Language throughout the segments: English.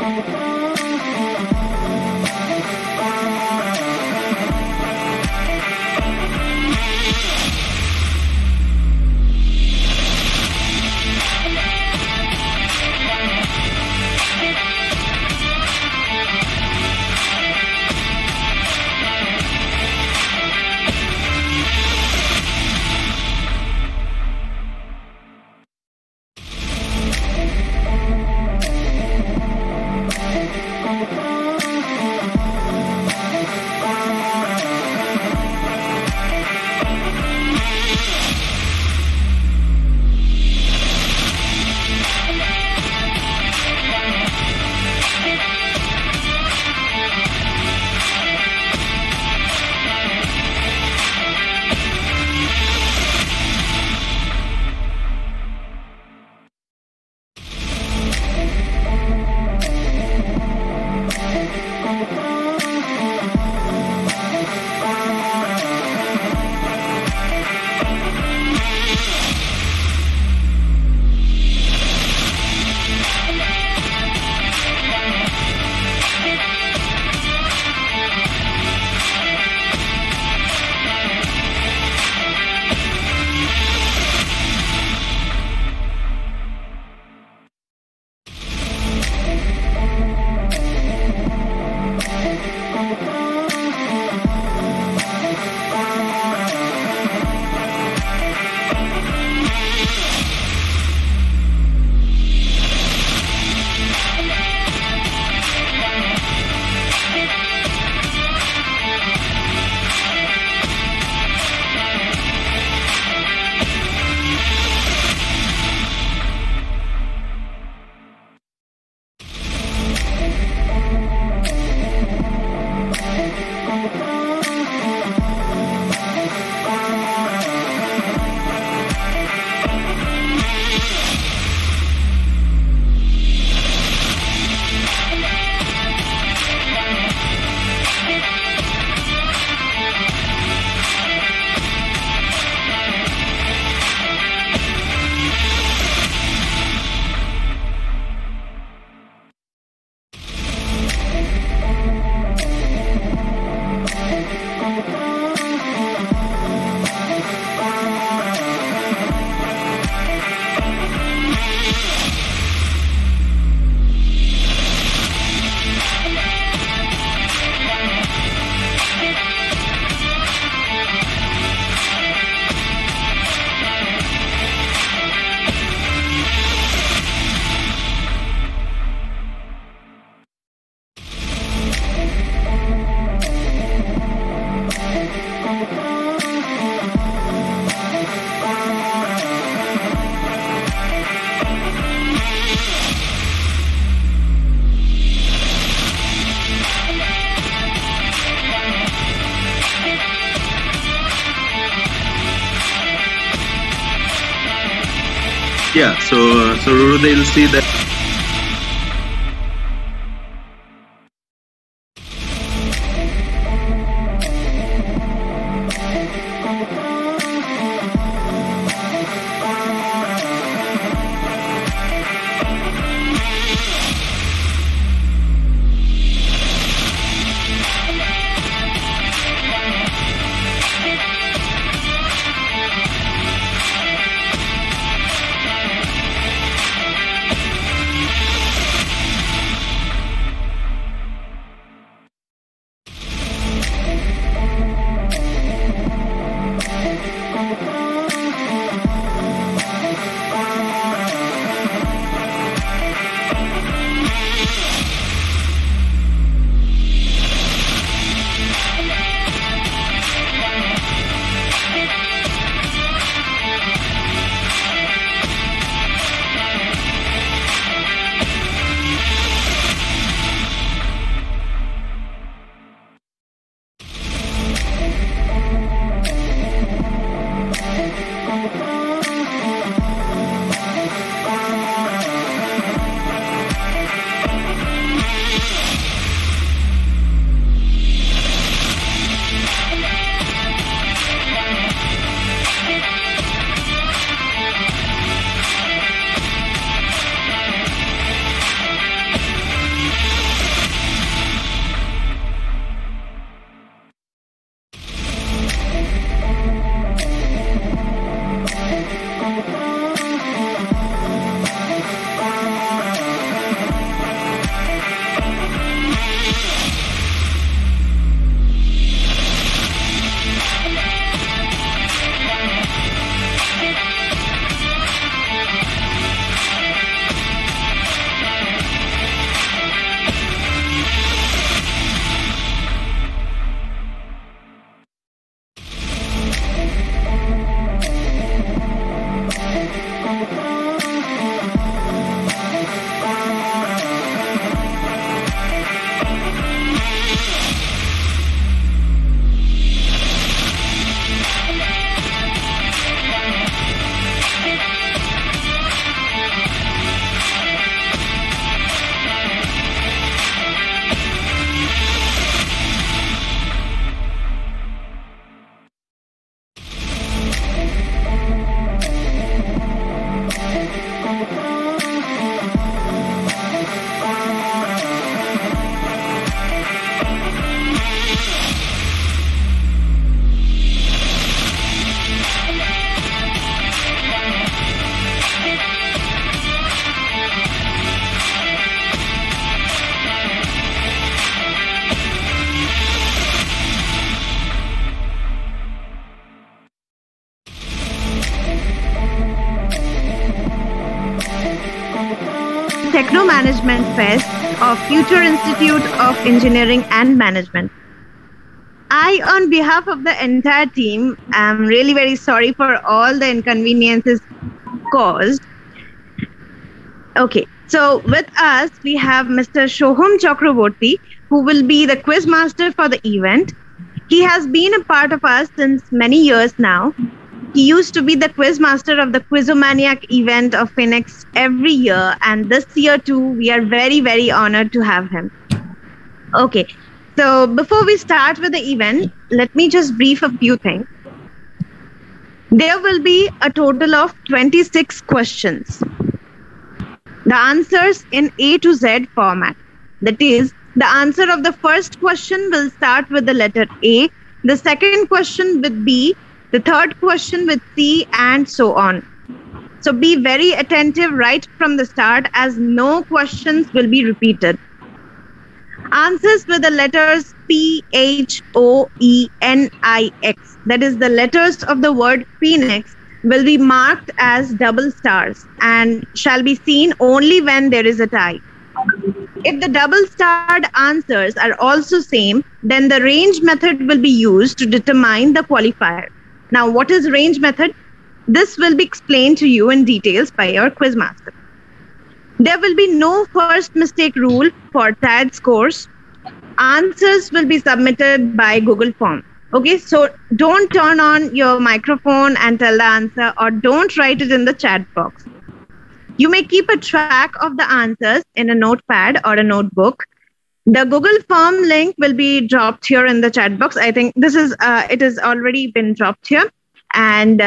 Yeah, so they'll see that. Fest of Future Institute of Engineering and Management. I, on behalf of the entire team, am really very sorry for all the inconveniences caused. Okay, so with us, we have Mr. Shoham Chakraborty, who will be the quiz master for the event. He has been a part of us since many years now. He used to be the quiz master of the Quizomaniac event of Phoenix every year, and this year too, we are very, very honored to have him. Okay, so before we start with the event, let me just brief a few things. There will be a total of 26 questions. The answers in A to Z format. That is, the answer of the first question will start with the letter A, the second question with B, the third question with C, and so on. So be very attentive right from the start, as no questions will be repeated. Answers with the letters P, H, O, E, N, I, X, that is the letters of the word Phoenix, will be marked as double stars and shall be seen only when there is a tie. If the double starred answers are also same, then the range method will be used to determine the qualifier. Now, what is range method? This will be explained to you in details by your quizmaster. There will be no first mistake rule for tied scores. Answers will be submitted by Google Form. Okay, so don't turn on your microphone and tell the answer, or don't write it in the chat box. You may keep a track of the answers in a notepad or a notebook. The Google Form link will be dropped here in the chat box. I think this is, it has already been dropped here. And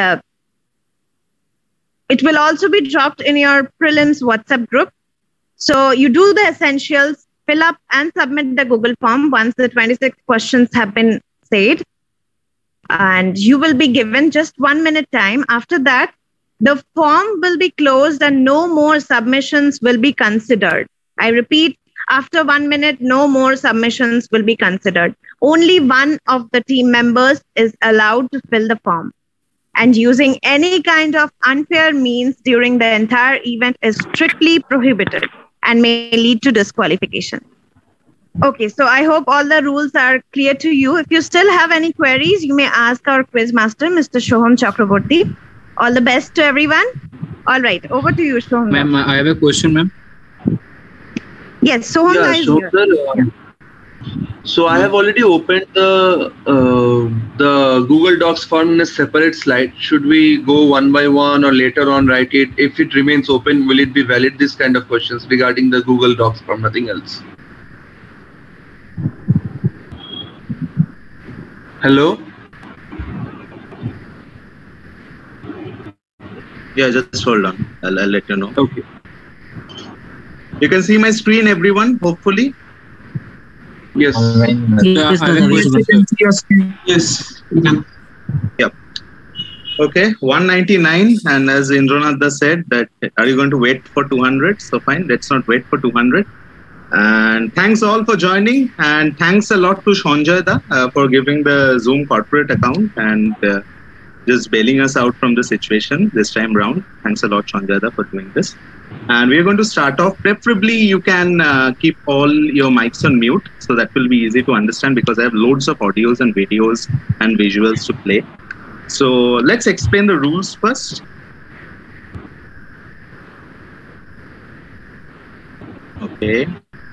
it will also be dropped in your prelims WhatsApp group. So you do the essentials, fill up and submit the Google Form once the 26 questions have been said. And you will be given just 1 minute time. After that, the form will be closed and no more submissions will be considered. I repeat, after 1 minute, no more submissions will be considered. Only one of the team members is allowed to fill the form. And using any kind of unfair means during the entire event is strictly prohibited and may lead to disqualification. Okay, so I hope all the rules are clear to you. If you still have any queries, you may ask our quiz master, Mr. Shoham Chakraborty. All the best to everyone. All right, over to you, Shoham. Ma'am, I have a question, ma'am. Yes, Soham is here. So I have already opened the Google Docs form in a separate slide. Should we go one by one or later on write it? If it remains open, will it be valid? This kind of questions regarding the Google Docs form, nothing else. Hello? Yeah, just hold on. I'll let you know. Okay. You can see my screen, everyone, hopefully. Yes. Yes. Yep. Okay, 199. And as Indranath said, that are you going to wait for 200? So fine, let's not wait for 200. And thanks all for joining. And thanks a lot to Shonjay for giving the Zoom corporate account and just bailing us out from the situation this time round. Thanks a lot, Shonjay, for doing this. And we're going to start off. Preferably, you can keep all your mics on mute, so that will be easy to understand because I have loads of audios and videos and visuals to play. So let's explain the rules first. Okay.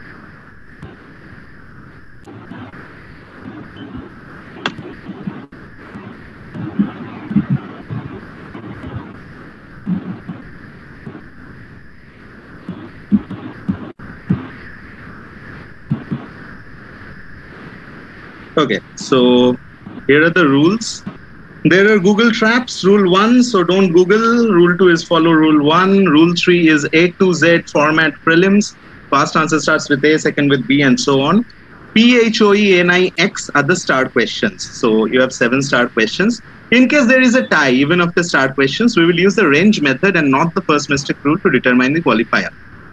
Okay, so here are the rules. There are Google traps. Rule 1, so don't Google. Rule 2 is follow rule 1. Rule 3 is A to Z format prelims. First answer starts with A, second with B, and so on. P, H, O, E, N, I, X are the star questions. So you have 7 star questions. In case there is a tie, even of the star questions, we will use the range method and not the first mistake rule to determine the qualifier.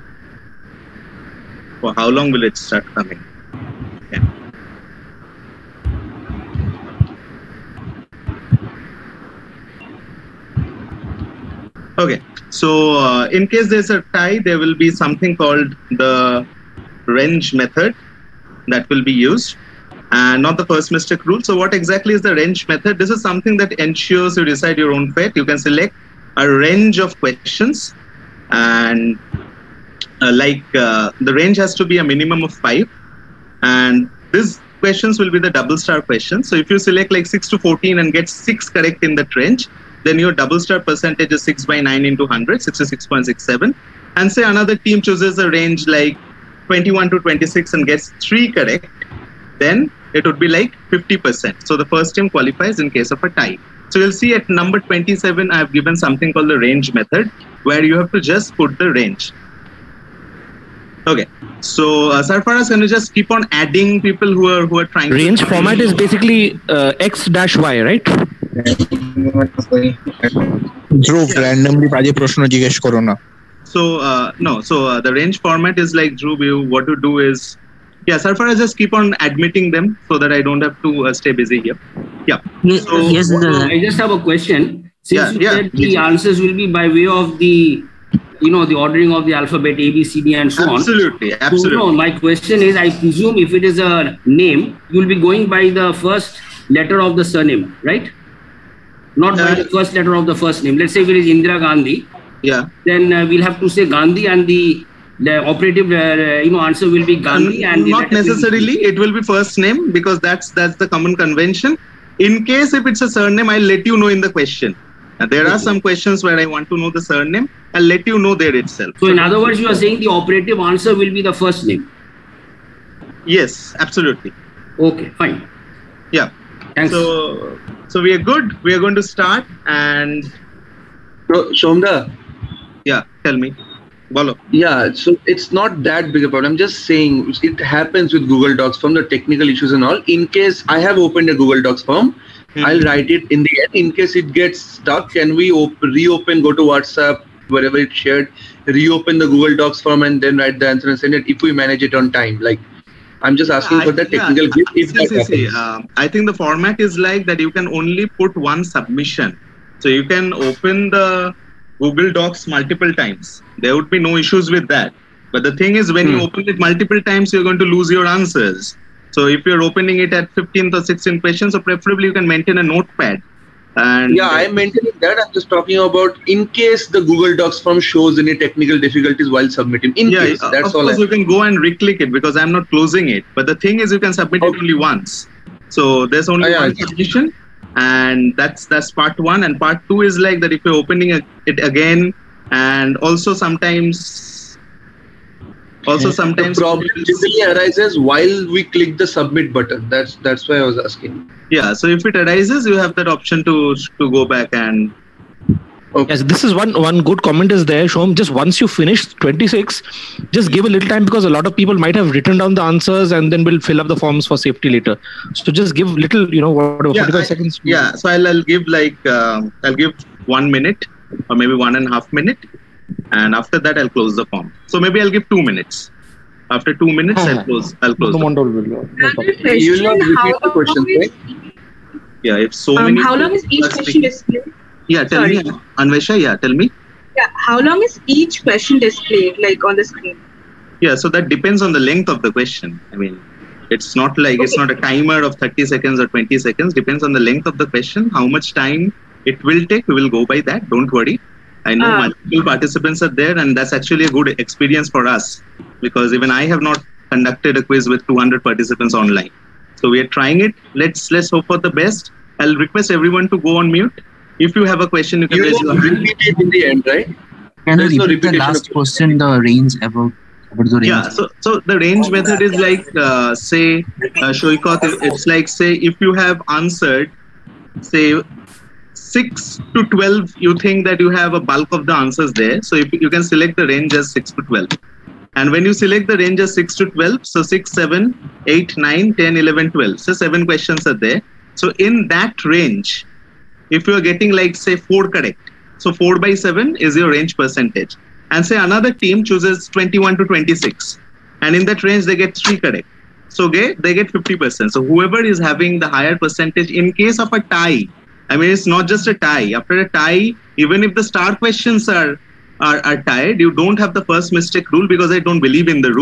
For how long will it start coming? Okay. Okay, so in case there's a tie, there will be something called the range method that will be used, and not the first mistake rule. So what exactly is the range method? This is something that ensures you decide your own fate. You can select a range of questions, and the range has to be a minimum of 5, and these questions will be the double star questions. So if you select like 6 to 14 and get 6 correct in that range, then your double star percentage is 6 by 9 into 100, 66.67. And say another team chooses a range like 21 to 26 and gets 3 correct, then it would be like 50%. So the first team qualifies in case of a tie. So you'll see at number 27, I have given something called the range method, where you have to just put the range. Okay, so Sarfaraz, can you just keep on adding people who are trying? Range format is basically x-y, right? Dhruv, randomly বাজে প্রশ্ন জিজ্ঞেস করো না. So no, so the range format is like, Dhruv, what you do is, yeah, Sarfaraz, just keep on admitting them so that I don't have to stay busy here. Yeah. So, yes, I just have a question. Since you said the answers will be by way of the, the ordering of the alphabet A, B, C, D, and so on. Absolutely. So, no, my question is, I presume if it is a name, you will be going by the first letter of the surname, right? Not by the first letter of the first name. Let's say if it is Indira Gandhi. Yeah. Then we'll have to say Gandhi, and the operative answer will be Gandhi, and not necessarily it will be first name, because that's the common convention. In case if it's a surname, I'll let you know in the question. There are some questions where I want to know the surname. I'll let you know there itself. So in other words, you are saying the operative answer will be the first name? Yes, absolutely. Okay, fine. Yeah. Thanks. So we are good. We are going to start. And Somda. Yeah, tell me. Bolo. Yeah, so it's not that big a problem. I'm just saying it happens with Google Docs from the technical issues and all. In case I have opened a Google Docs form, I'll write it in the end. In case it gets stuck, can we reopen, go to WhatsApp, wherever it's shared, reopen the Google Docs form and then write the answer and send it if we manage it on time? Like, I'm just asking for the technical glitch. If that happens. I think the format is like that you can only put one submission. So you can open the Google Docs multiple times. There would be no issues with that. But the thing is, when you open it multiple times, you're going to lose your answers. So if you're opening it at 15th or 16th question, so preferably you can maintain a notepad. And yeah, I'm maintaining that. I'm just talking about in case the Google Docs form shows any technical difficulties while submitting. In case, that's all. Of course, you can go and re-click it because I'm not closing it. But the thing is, you can submit it only once. So there's only one submission. And that's part 1, and part 2 is like that if you're opening it again, and also sometimes the problem usually arises while we click the submit button. That's why I was asking. Yeah, so if it arises, you have that option to go back and. Okay. Yes, this is one good comment is there, Shom. Just once you finish 26, just give a little time, because a lot of people might have written down the answers and then will fill up the forms for safety later. So just give little, whatever, 45 seconds. Yeah, so I'll give I'll give 1 minute or maybe 1.5 minutes, and after that I'll close the form. So maybe I'll give 2 minutes. After 2 minutes, I'll close. You will not repeat the question, right? Yeah, if so many. How long is each question displayed? Yeah, tell me, Anvesha. Yeah, tell me. Yeah, how long is each question displayed, like on the screen? Yeah, so that depends on the length of the question. I mean, it's not like it's not a timer of 30 seconds or 20 seconds. Depends on the length of the question, how much time it will take. We will go by that. Don't worry. I know multiple participants are there, and that's actually a good experience for us, because even I have not conducted a quiz with 200 participants online. So we are trying it. Let's hope for the best. I'll request everyone to go on mute. If you have a question, you can raise your hand. Repeat it in the end, right? Can you repeat the last question, the range about the range? Yeah, so the range method is like, say, Shoykot, it's like, say, if you have answered, say, 6 to 12, you think that you have a bulk of the answers there. So if you can select the range as 6 to 12. And when you select the range as 6 to 12, so 6, 7, 8, 9, 10, 11, 12. So 7 questions are there. So in that range, if you are getting like, say, 4 correct, so 4 by 7 is your range percentage. And say another team chooses 21 to 26. And in that range, they get 3 correct. So they get 50%. So whoever is having the higher percentage, in case of a tie, I mean, it's not just a tie. After a tie, even if the star questions are tied, you don't have the first mistake rule, because I don't believe in the rule.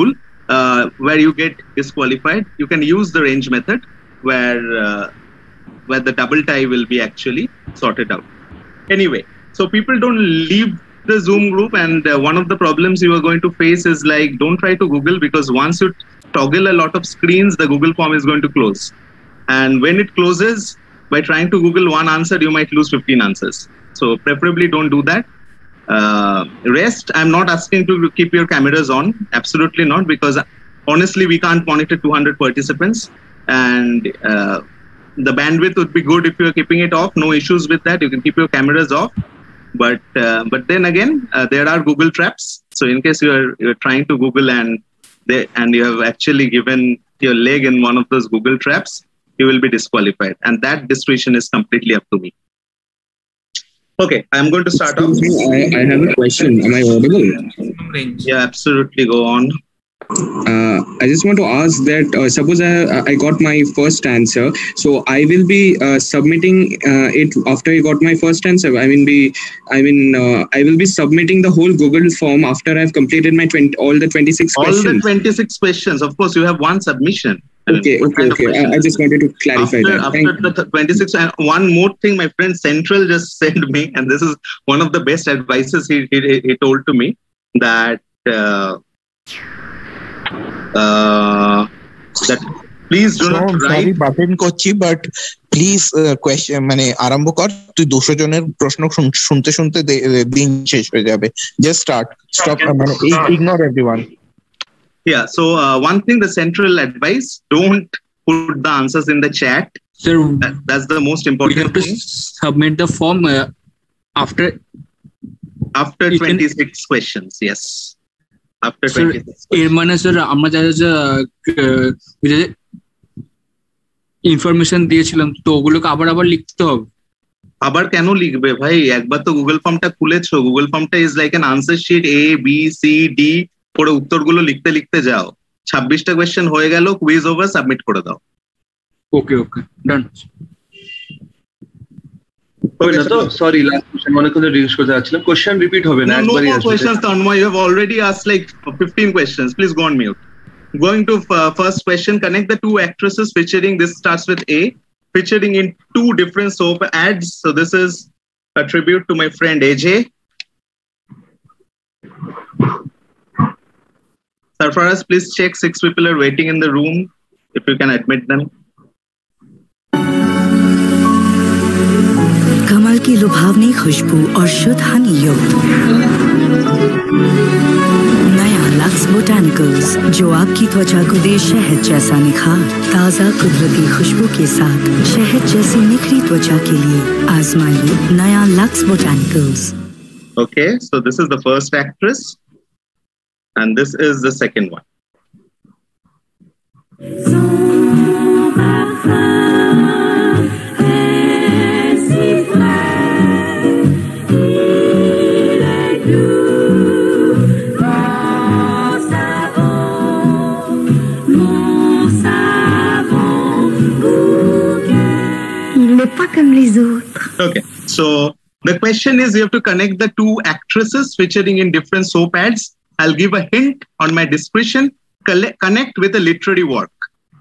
where you get disqualified. You can use the range method where the double tie will be actually sorted out. Anyway, so people don't leave the Zoom group, and one of the problems you are going to face is like, don't try to Google, because once you toggle a lot of screens, the Google form is going to close. And when it closes, by trying to Google one answer, you might lose 15 answers. So preferably don't do that. Rest, I'm not asking to keep your cameras on. Absolutely not, because honestly, we can't monitor 200 participants. And the bandwidth would be good if you're keeping it off. No issues with that. You can keep your cameras off. But then again, there are Google traps. So in case you're trying to Google and you have actually given your leg in one of those Google traps, you will be disqualified. And that discretion is completely up to me. Okay, I'm going to start off. I have a question. Am I audible? Yeah, absolutely. Go on. I just want to ask that suppose I got my first answer, so I will be submitting it after I got my first answer. I will be submitting the whole Google form after I've completed my all the 26 questions. All the 26 questions. Of course, you have one submission. Okay. I just wanted to clarify that. After the 26, and one more thing, my friend Central just said to me, and this is one of the best advices he told to me, that please do not write. বাতিল করছি, but please question মানে আরম্ভ কর, তুই 200 জনের প্রশ্ন শুনতে শুনতে দিন শেষ হয়ে যাবে. Just stop মানে ignore everyone. Yeah, so one thing, the central advice, don't put the answers in the chat. Sir, that's the most important thing. We have to submit the form after 26 questions, yes. After 26 এর মানে sir আমরা যা information দিয়েছিলাম, তো ওগুলোকে আবার লিখতে হবে? আবার কেন লিখবে ভাই? একবার তো গুগল ফর্মটা খুলেছো। গুগল ফর্মটা is like an answer sheet, A B C D করে উত্তরগুলো লিখতে যাও। 26টা কোয়েশ্চেন হয়ে গেল, কুইজ ওভার, সাবমিট করে দাও। ওকে ডান। Sorry, last question. মনে করে রিকোয়েস্ট করতে যাচ্ছিলাম, কোশ্চেন রিপিট হবে না, একবারই আসবে। No questions, Tanmay. You have already asked like 15 questions. Please go on mute. Going to first question, connect the two actresses featuring, this starts with A, featuring in two different soap ads. So this is a tribute to my friend AJ. Sarfaraz, please check 6 people are waiting in the room, if you can admit them. कमल की लुभावनी खुशबू और शुद्ध हनी युक्त नया Lux बोटैनिकल्स, जो आपकी त्वचा को दे शहद जैसा निखार। ताजा कुदरती खुशबू के साथ शहद जैसी निखरी त्वचा के लिए आजमाइए नया Lux botanicals. Okay, so this is the first actress, and this is the second one. Okay, so the question is, you have to connect the two actresses featuring in different soap ads. I'll give a hint on my description. Connect with a literary work.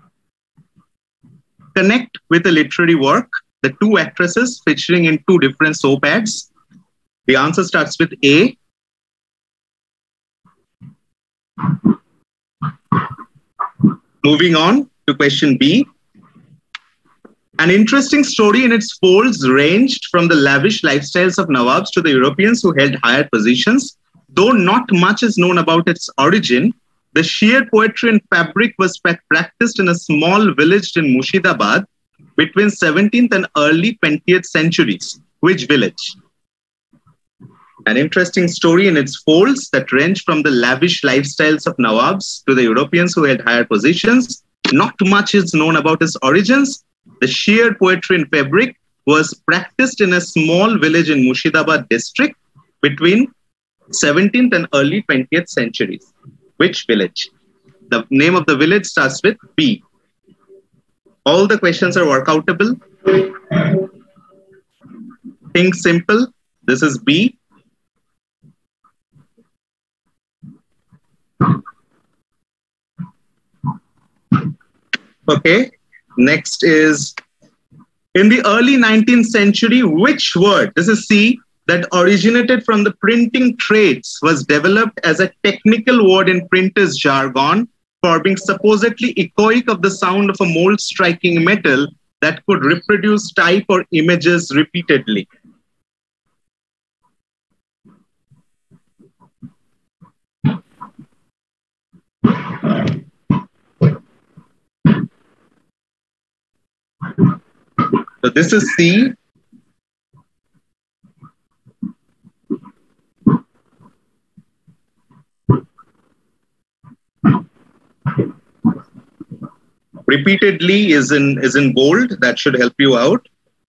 Connect with a literary work. The two actresses featuring in two different soap ads. The answer starts with A. Moving on to question B. An interesting story in its folds ranged from the lavish lifestyles of Nawabs to the Europeans who held higher positions. Though not much is known about its origin, the sheer poetry and fabric was practiced in a small village in Murshidabad between 17th and early 20th centuries. Which village? An interesting story in its folds that ranged from the lavish lifestyles of Nawabs to the Europeans who held higher positions. Not much is known about its origins. The sheer poetry and fabric was practiced in a small village in Murshidabad district between 17th and early 20th centuries. Which village? The name of the village starts with B. All the questions are workoutable. Think simple. This is B. Okay. Next is, in the early 19th century, which word, this is C, that originated from the printing trades was developed as a technical word in printer's jargon for being supposedly echoic of the sound of a mold striking metal that could reproduce type or images repeatedly. So this is C. Repeatedly is in bold. That should help you out.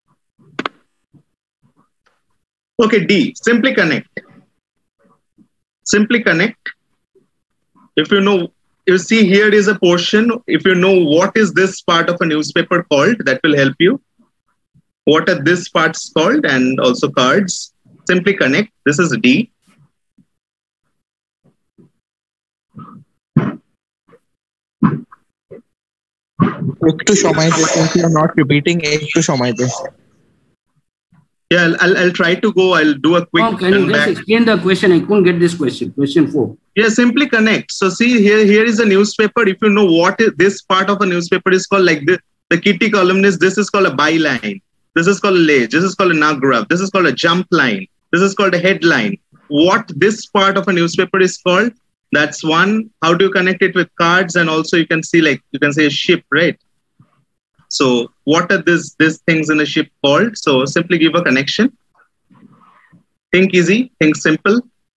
Okay, D. Simply connect. Simply connect. If you know, you see here is a portion. If you know what is this part of a newspaper called, that will help you. What are this parts called, and also cards. Simply connect. This is D. একটু সময় দে, since you are not repeating, একটু সময় দে. Yeah, I'll try to go. I'll do a quick. Oh, can you just explain the question? I couldn't get this question. Question 4. Yeah, simply connect. So see here is a newspaper. If you know what is this part of a newspaper is called, like the kitty columnist, this is called a byline. This is called a lay. This is called a nagraph. This is called a jump line. This is called a headline. What this part of a newspaper is called, that's one. How do you connect it with cards? And also you can see, like, you can say a ship, right? So what are these things in a ship called? So simply give a connection. Think easy, think simple.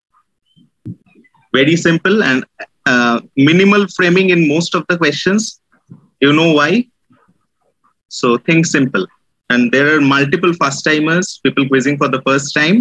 Very simple, and minimal framing in most of the questions. You know why? So think simple. And there are multiple first timers, people quizzing for the first time.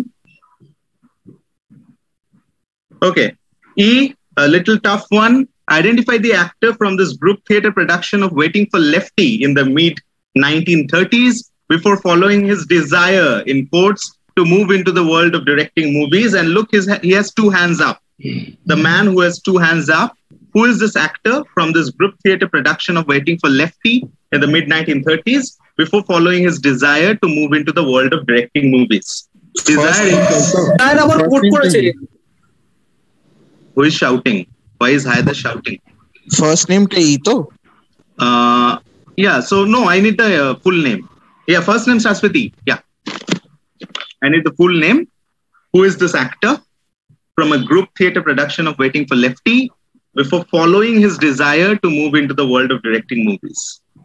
Okay. E, a little tough one. Identify the actor from this group theater production of Waiting for Lefty in the mid-1930s before following his desire, in quotes, to move into the world of directing movies. And look, he has two hands up. The man who has two hands up. Who is this actor from this group theater production of Waiting for Lefty in the mid-1930s before following his desire to move into the world of directing movies? Who is shouting? Why is Haider shouting? First name ta Ito? Yeah, so no, I need the full name. Yeah, first name starts with E. Yeah. I need the full name. Who is this actor from a group theater production of Waiting for Lefty before following his desire to move into the world of directing movies?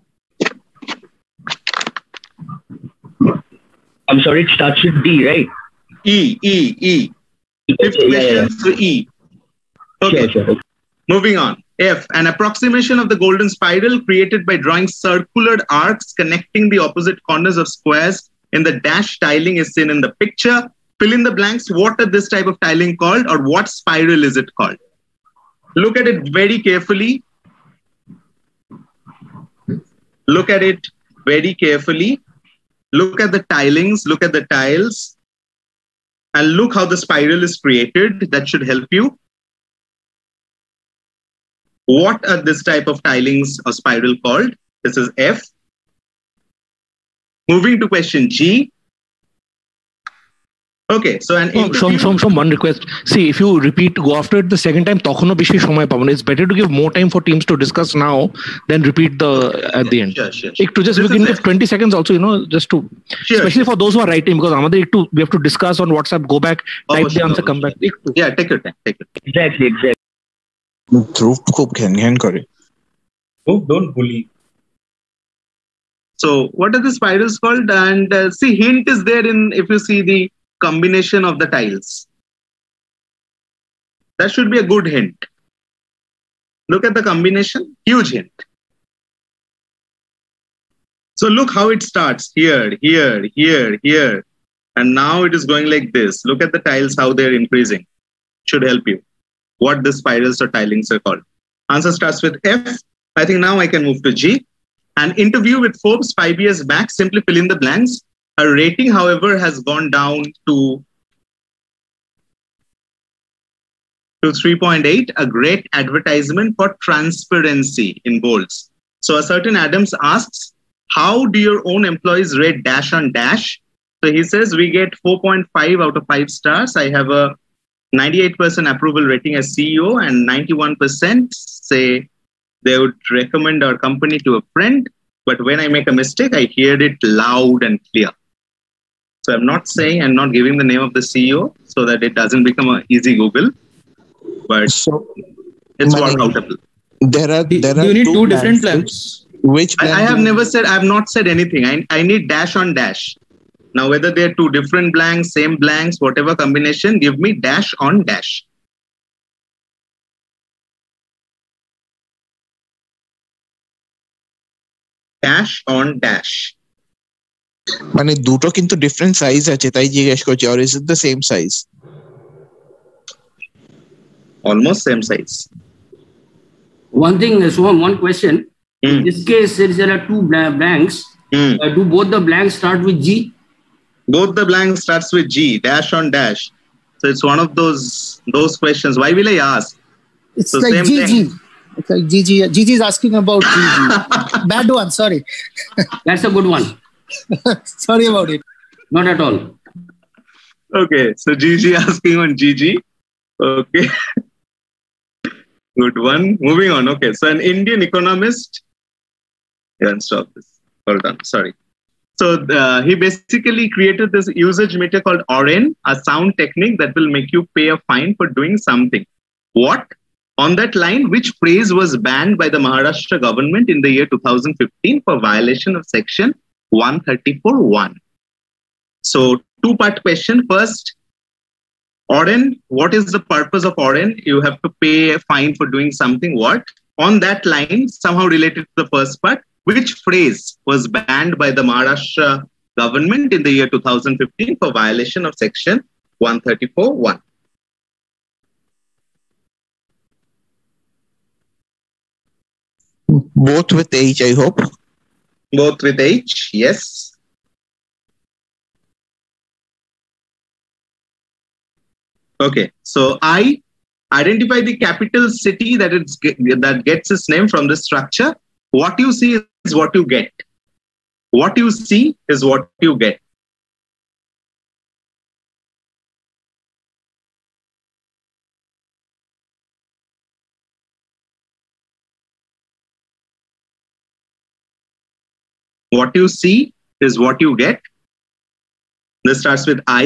I'm sorry, it starts with D, right? E. Fifth question to E. Okay. Sure. Moving on. F, an approximation of the golden spiral created by drawing circular arcs connecting the opposite corners of squares in the dash tiling is seen in the picture. Fill in the blanks. What are this type of tiling called, or what spiral is it called? Look at it very carefully. Look at it very carefully. Look at the tilings. Look at the tiles. And look how the spiral is created. That should help you. What are this type of tilings or spiral called? This is F. Moving to question G. Okay, so an Shom, one request. See, if you repeat, go after it the second time, তখনও বেশি সময় পাবো না. It's better to give more time for teams to discuss now than repeat at the end. Sure. Just we can give 20 seconds also, just to, especially for those who are writing, because we have to discuss on WhatsApp, go back, type the answer, come back. Yeah, take your time. Exactly. ধ্রুব খুব ঘ্যান করে. Don't bully. So what are the spirals called? And see, hint is there in, if you see the combination of the tiles. That should be a good hint. Look at the combination, huge hint. So look how it starts here. And now it is going like this. Look at the tiles, how they're increasing. Should help you. What the spirals or tilings are called. Answer starts with F. I think now I can move to G. An interview with Forbes 5 years back, simply fill in the blanks. Her rating, however, has gone down to 3.8, a great advertisement for transparency in bolds. So a certain Adams asks, how do your own employees rate dash on dash? So he says we get 4.5 out of 5 stars. I have a 98% approval rating as CEO, and 91% say they would recommend our company to a friend. But when I make a mistake, I hear it loud and clear. So I'm not giving the name of the CEO so that it doesn't become an easy Google. But it's workoutable. Do you need two different plans? Which plan I have not said anything. I need dash on dash. Now, whether they're two different blanks, same blanks, whatever combination, give me dash on dash. Dash on dash. মানে দুটো কিন্তু different size আছে, তাই জিজ্ঞেস করছি, or is it the same size? Almost same size. One thing, one question. In this case, since there are two blanks, do both the blanks start with G? Both the blanks starts with G, dash on dash. So it's one of those questions. Why will I ask? It's so like GG. It's like GG. GG is asking about GG. Bad one, sorry. That's a good one. Sorry about it. Not at all. Okay, so GG asking on GG. Okay. Good one. Moving on. Okay, so an Indian economist. Yeah, stop this. Hold on. Sorry. So he basically created this usage meter called OREN, a sound technique that will make you pay a fine for doing something. What? On that line, which phrase was banned by the Maharashtra government in the year 2015 for violation of section 134(1)? So two-part question. First, OREN, what is the purpose of OREN? You have to pay a fine for doing something. What? On that line, somehow related to the first part, which phrase was banned by the Maharashtra government in the year 2015 for violation of section 134(1)? Both with H, I hope. Both with H, yes. Okay, so I identify the capital city that gets its name from this structure. What you see is what you get. What you see is what you get. What you see is what you get. This starts with I.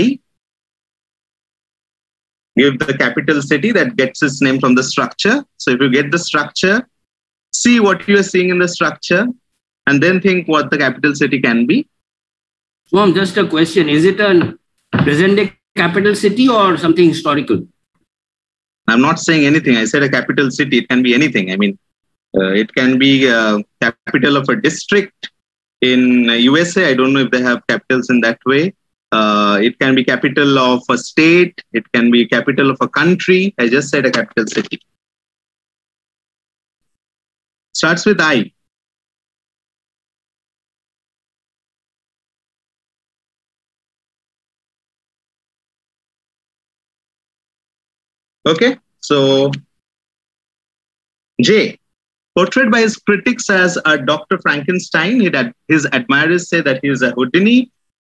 Give the capital city that gets its name from the structure. So if you get the structure, see what you are seeing in the structure, and then think what the capital city can be. Mom, just a question. Is it a present-day capital city or something historical? I'm not saying anything. I said a capital city. It can be anything. I mean, it can be capital of a district in USA. I don't know if they have capitals in that way. It can be capital of a state. It can be capital of a country. I just said a capital city. Starts with I. Okay, so J. Portrayed by his critics as a Dr. Frankenstein, his admirers say that he is a Houdini.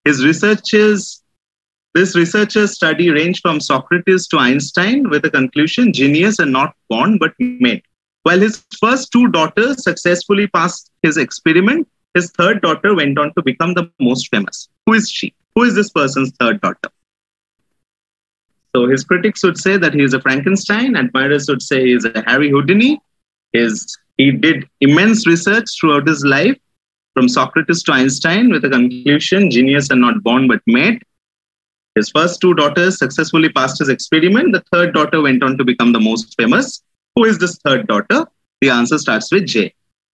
This researcher's study ranged from Socrates to Einstein with a conclusion: genius and not born but made. While his first two daughters successfully passed his experiment, his third daughter went on to become the most famous. Who is she? Who is this person's third daughter? So his critics would say that he is a Frankenstein. Admirers would say he is a Harry Houdini. He did immense research throughout his life, from Socrates to Einstein, with a conclusion: genius and not born but made. His first two daughters successfully passed his experiment. The third daughter went on to become the most famous. Who is this third daughter? The answer starts with J.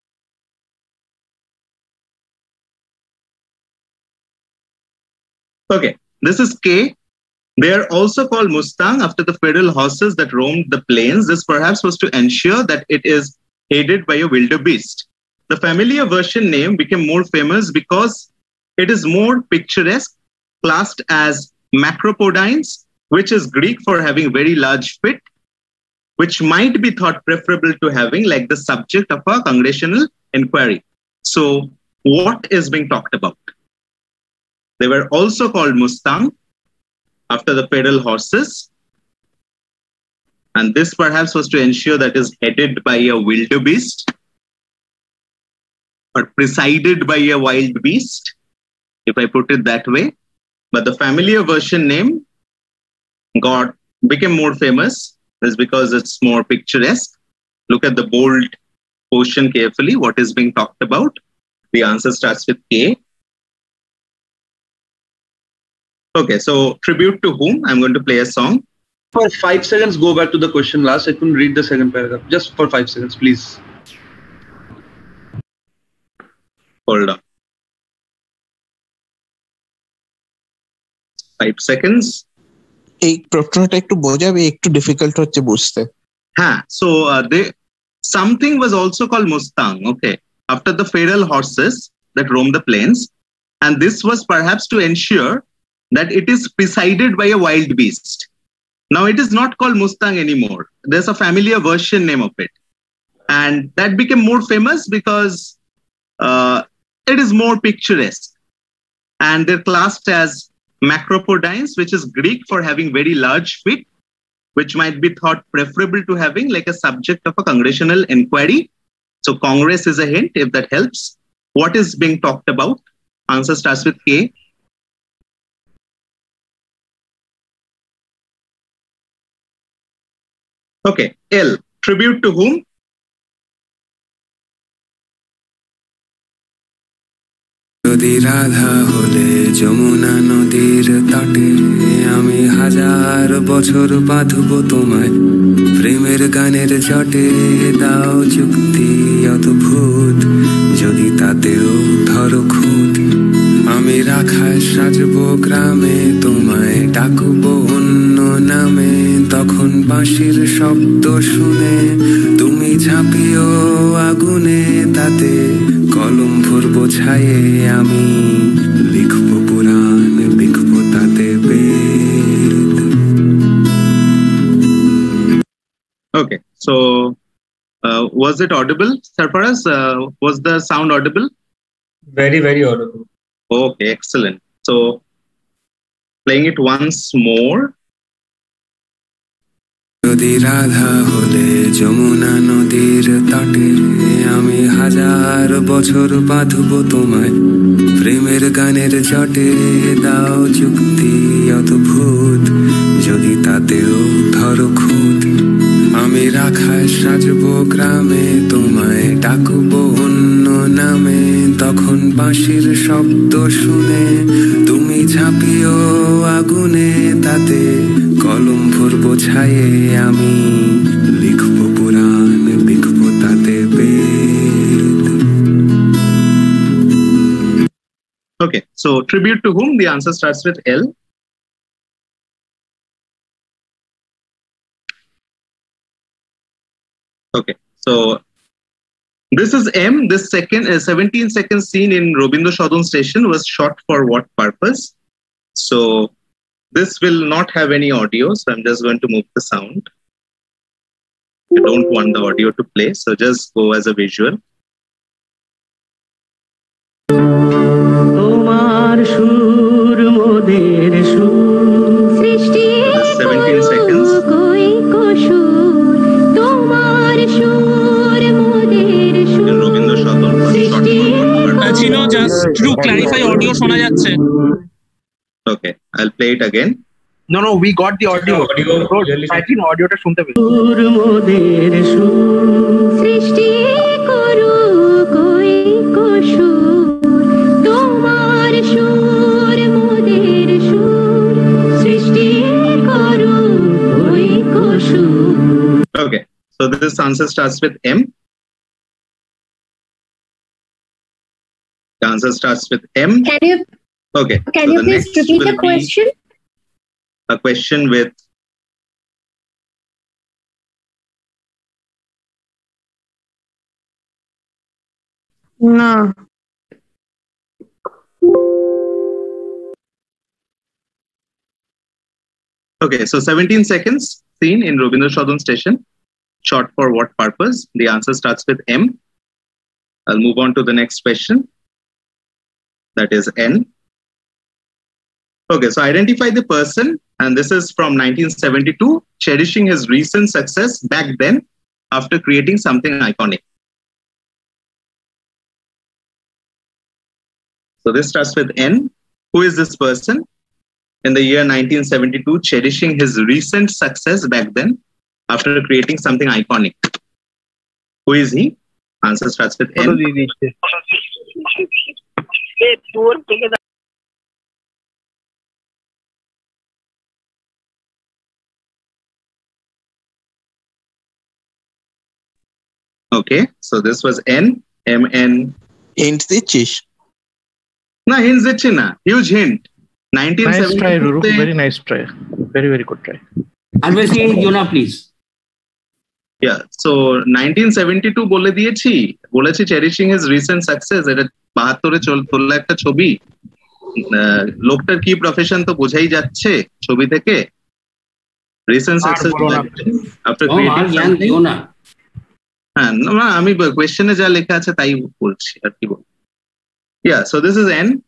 Okay, this is K. They are also called Mustang after the feral horses that roamed the plains. This perhaps was to ensure that it is aided by a wildebeest. The familiar version name became more famous because it is more picturesque, classed as Macropodines, which is Greek for having very large feet, which might be thought preferable to having like the subject of a congressional inquiry. So what is being talked about? They were also called Mustang after the feral horses. And this perhaps was to ensure that is headed by a wildebeest or presided by a wild beast, if I put it that way. But the familiar version name became more famous is because it's more picturesque. Look at the bold portion carefully. What is being talked about? The answer starts with K. Okay, so tribute to whom? I'm going to play a song. For 5 seconds, go back to the question last. I couldn't read the second paragraph. Just for 5 seconds, please. Hold on. 5 seconds. এই প্রশ্নটা একটু বোঝাবে, একটু difficult হচ্ছে বুঝতে। হ্যাঁ, so something was also called Mustang, okay, after the feral horses that roam the plains, and this was perhaps to ensure that it is presided by a wild beast. Now it is not called Mustang anymore. There's a familiar version name of it, and that became more famous because it is more picturesque, and they're classed as macropodines, which is Greek for having very large feet, which might be thought preferable to having like a subject of a congressional inquiry. So Congress is a hint, if that helps. What is being talked about? Answer starts with K. Okay, L. Tribute to whom? যদি রাধা হলে যমুনা নদীর তটে, আমি 1000 বছর বাঁধব তোমায় প্রেমের গানের জটে। দাও যুক্তি অদ্ভুত, যদি তাতেও ধরো খুঁত। আমি রাখায় সাজবো গ্রামে, তোমায় ডাকবো অন্য নামে। তখন বাঁশির শব্দ শুনে তুমি ঝাঁপিও আগুনে, তাতে কলম ভরবো ছায়ে। আমি লিখবো পুরাণ, লিখবো তাতে বেদ। Okay, so was it audible, Sarfaraz? Was the sound audible? Very, very audible. Okay, excellent. So playing it once more. যদি রাধা হলে যমুনা নদীর তটে, আমি 1000 বছর বাঁধব তোমায় প্রেমের গানের জটে। দাও যুক্তি অদ্ভুত, যদি তাতেও ধরো খুঁত। আমি রাখায় সাজবো গ্রামে, তোমায় ডাকবো অন্য নামে। তখন বাঁশির শব্দ শুনে তুমি ঝাঁপিও আগুনে, তাতে কলম ভরবো ছায়ে। আমি লিখবো পুরাণ, লিখবো তাতে বেদ। Okay, so tribute to whom? The answer starts with L. Okay, so this is M. This 17-second scene in Robindra Sadan station was shot for what purpose? So this will not have any audio, so I'm just going to move the sound. I don't want the audio to play, so just go as a visual. তোমার সুর মোদের সুর সৃষ্টি 17 seconds. কই কসুর তোমার সুর মোদের সুর Robindra Sadan সৃষ্টি চিনো, just to clarify, audio শোনা যাচ্ছে। Okay, I'll play it again. No, we got the audio. I think audio ta shunte pabe. সুর মোদের সুর সৃষ্টি করু কই কসুর তোমার সুর মোদের সুর সৃষ্টি করু কই কসুর। Okay, so this answer starts with M. The answer starts with M. Can you Okay. Can you please repeat the question? A question with No. Okay, so 17 seconds scene in Robindra Sadan station. Shot for what purpose? The answer starts with M. I'll move on to the next question. That is N. Okay, so identify the person, and this is from 1972, cherishing his recent success back then after creating something iconic. So this starts with N. Who is this person? In the year 1972, cherishing his recent success back then after creating something iconic. Who is he? Answer starts with N. Okay, so this was N. M-N. Hint দিচ্ছিস? No, hint দিচ্ছি না. Huge hint. 1972. Nice try, Ruru. Very nice try. Very, very good try. Advasi, Yona, please. Yeah, so 1972 বলে দিয়েছি, বলেছি cherishing his recent success, এটা 72 তোলা একটা ছবি, লোকটার কি প্রফেশন তো বোঝাই যাচ্ছে ছবি থেকে, recent success after creating something. হ্যাঁ, না আমি কোয়েশ্চেনে যা লেখা আছে তাই বলছি আর কি বল. Yeah, so this is N.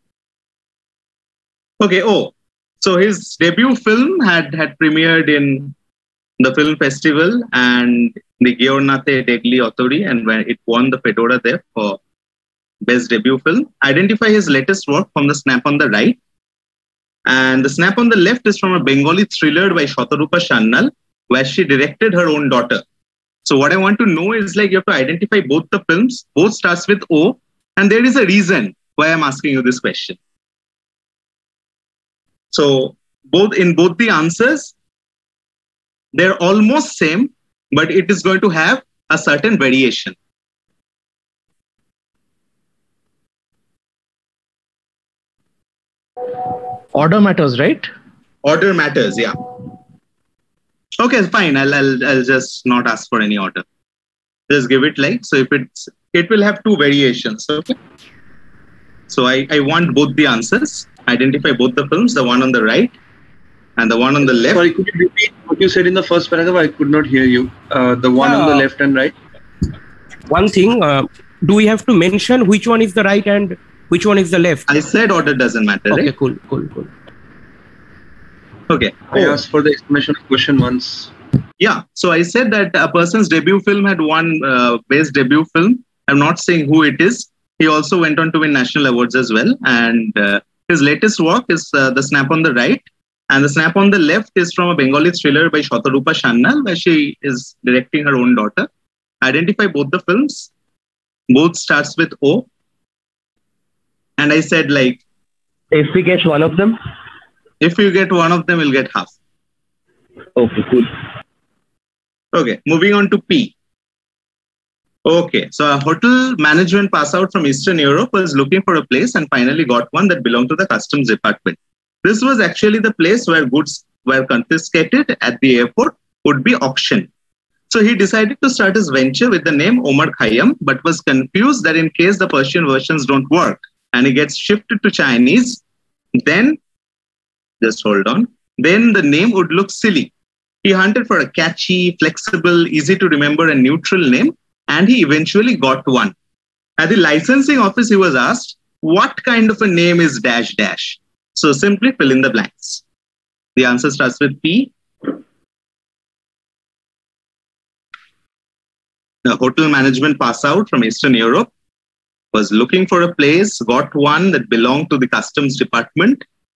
Okay, so his debut film had premiered in the film festival and the Giornate degli Autori, and when it won the Fedora there for best debut film. Identify his latest work from the snap on the right, and the snap on the left is from a Bengali thriller by Shatarupa Sannal, where she directed her own daughter. So what I want to know is, like, you have to identify both the films. Both starts with O, and there is a reason why I'm asking you this question. So in both the answers, they're almost same, but it is going to have a certain variation. Order matters, right? Order matters, yeah. Okay, fine. I'll just not ask for any order. Just give it like, so if it will have two variations. Okay. So I want both the answers. Identify both the films, the one on the right and the one on the left. Sorry, could you repeat what you said in the first paragraph? I could not hear you. The one on the left and right. One thing, do we have to mention which one is the right and which one is the left? I said order doesn't matter, okay, right? Cool. Okay. I asked for the explanation of question once. Yeah. So I said that a person's debut film had won best debut film. I'm not saying who it is. He also went on to win national awards as well. And his latest work is The Snap on the Right. And The Snap on the Left is from a Bengali thriller by Shatarupa Sannal, where she is directing her own daughter. Identify both the films. Both starts with O. And I said, like, if we get one of them? If you get one of them, you'll get half. Okay, cool. Okay, moving on to P. Okay, so a hotel management pass out from Eastern Europe was looking for a place and finally got one that belonged to the customs department. This was actually the place where goods were confiscated at the airport would be auctioned. So he decided to start his venture with the name Omar Khayyam, but was confused that in case the Persian versions don't work and he gets shifted to Chinese, then, just hold on, then the name would look silly. He hunted for a catchy, flexible, easy to remember and neutral name, and he eventually got one. At the licensing office, he was asked, what kind of a name is dash dash? So simply fill in the blanks. The answer starts with P. The hotel management pass out from Eastern Europe was looking for a place, got one that belonged to the customs department.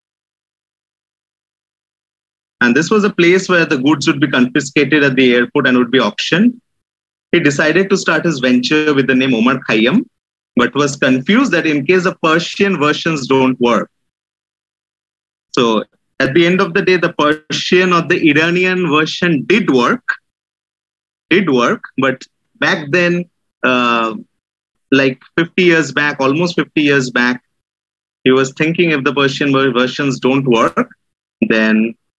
And this was a place where the goods would be confiscated at the airport and would be auctioned. He decided to start his venture with the name Omar Khayyam, but was confused that in case the Persian versions don't work. So at the end of the day, the Persian or the Iranian version did work, but back then, like 50 years back, almost 50 years back, he was thinking if the Persian versions don't work, then,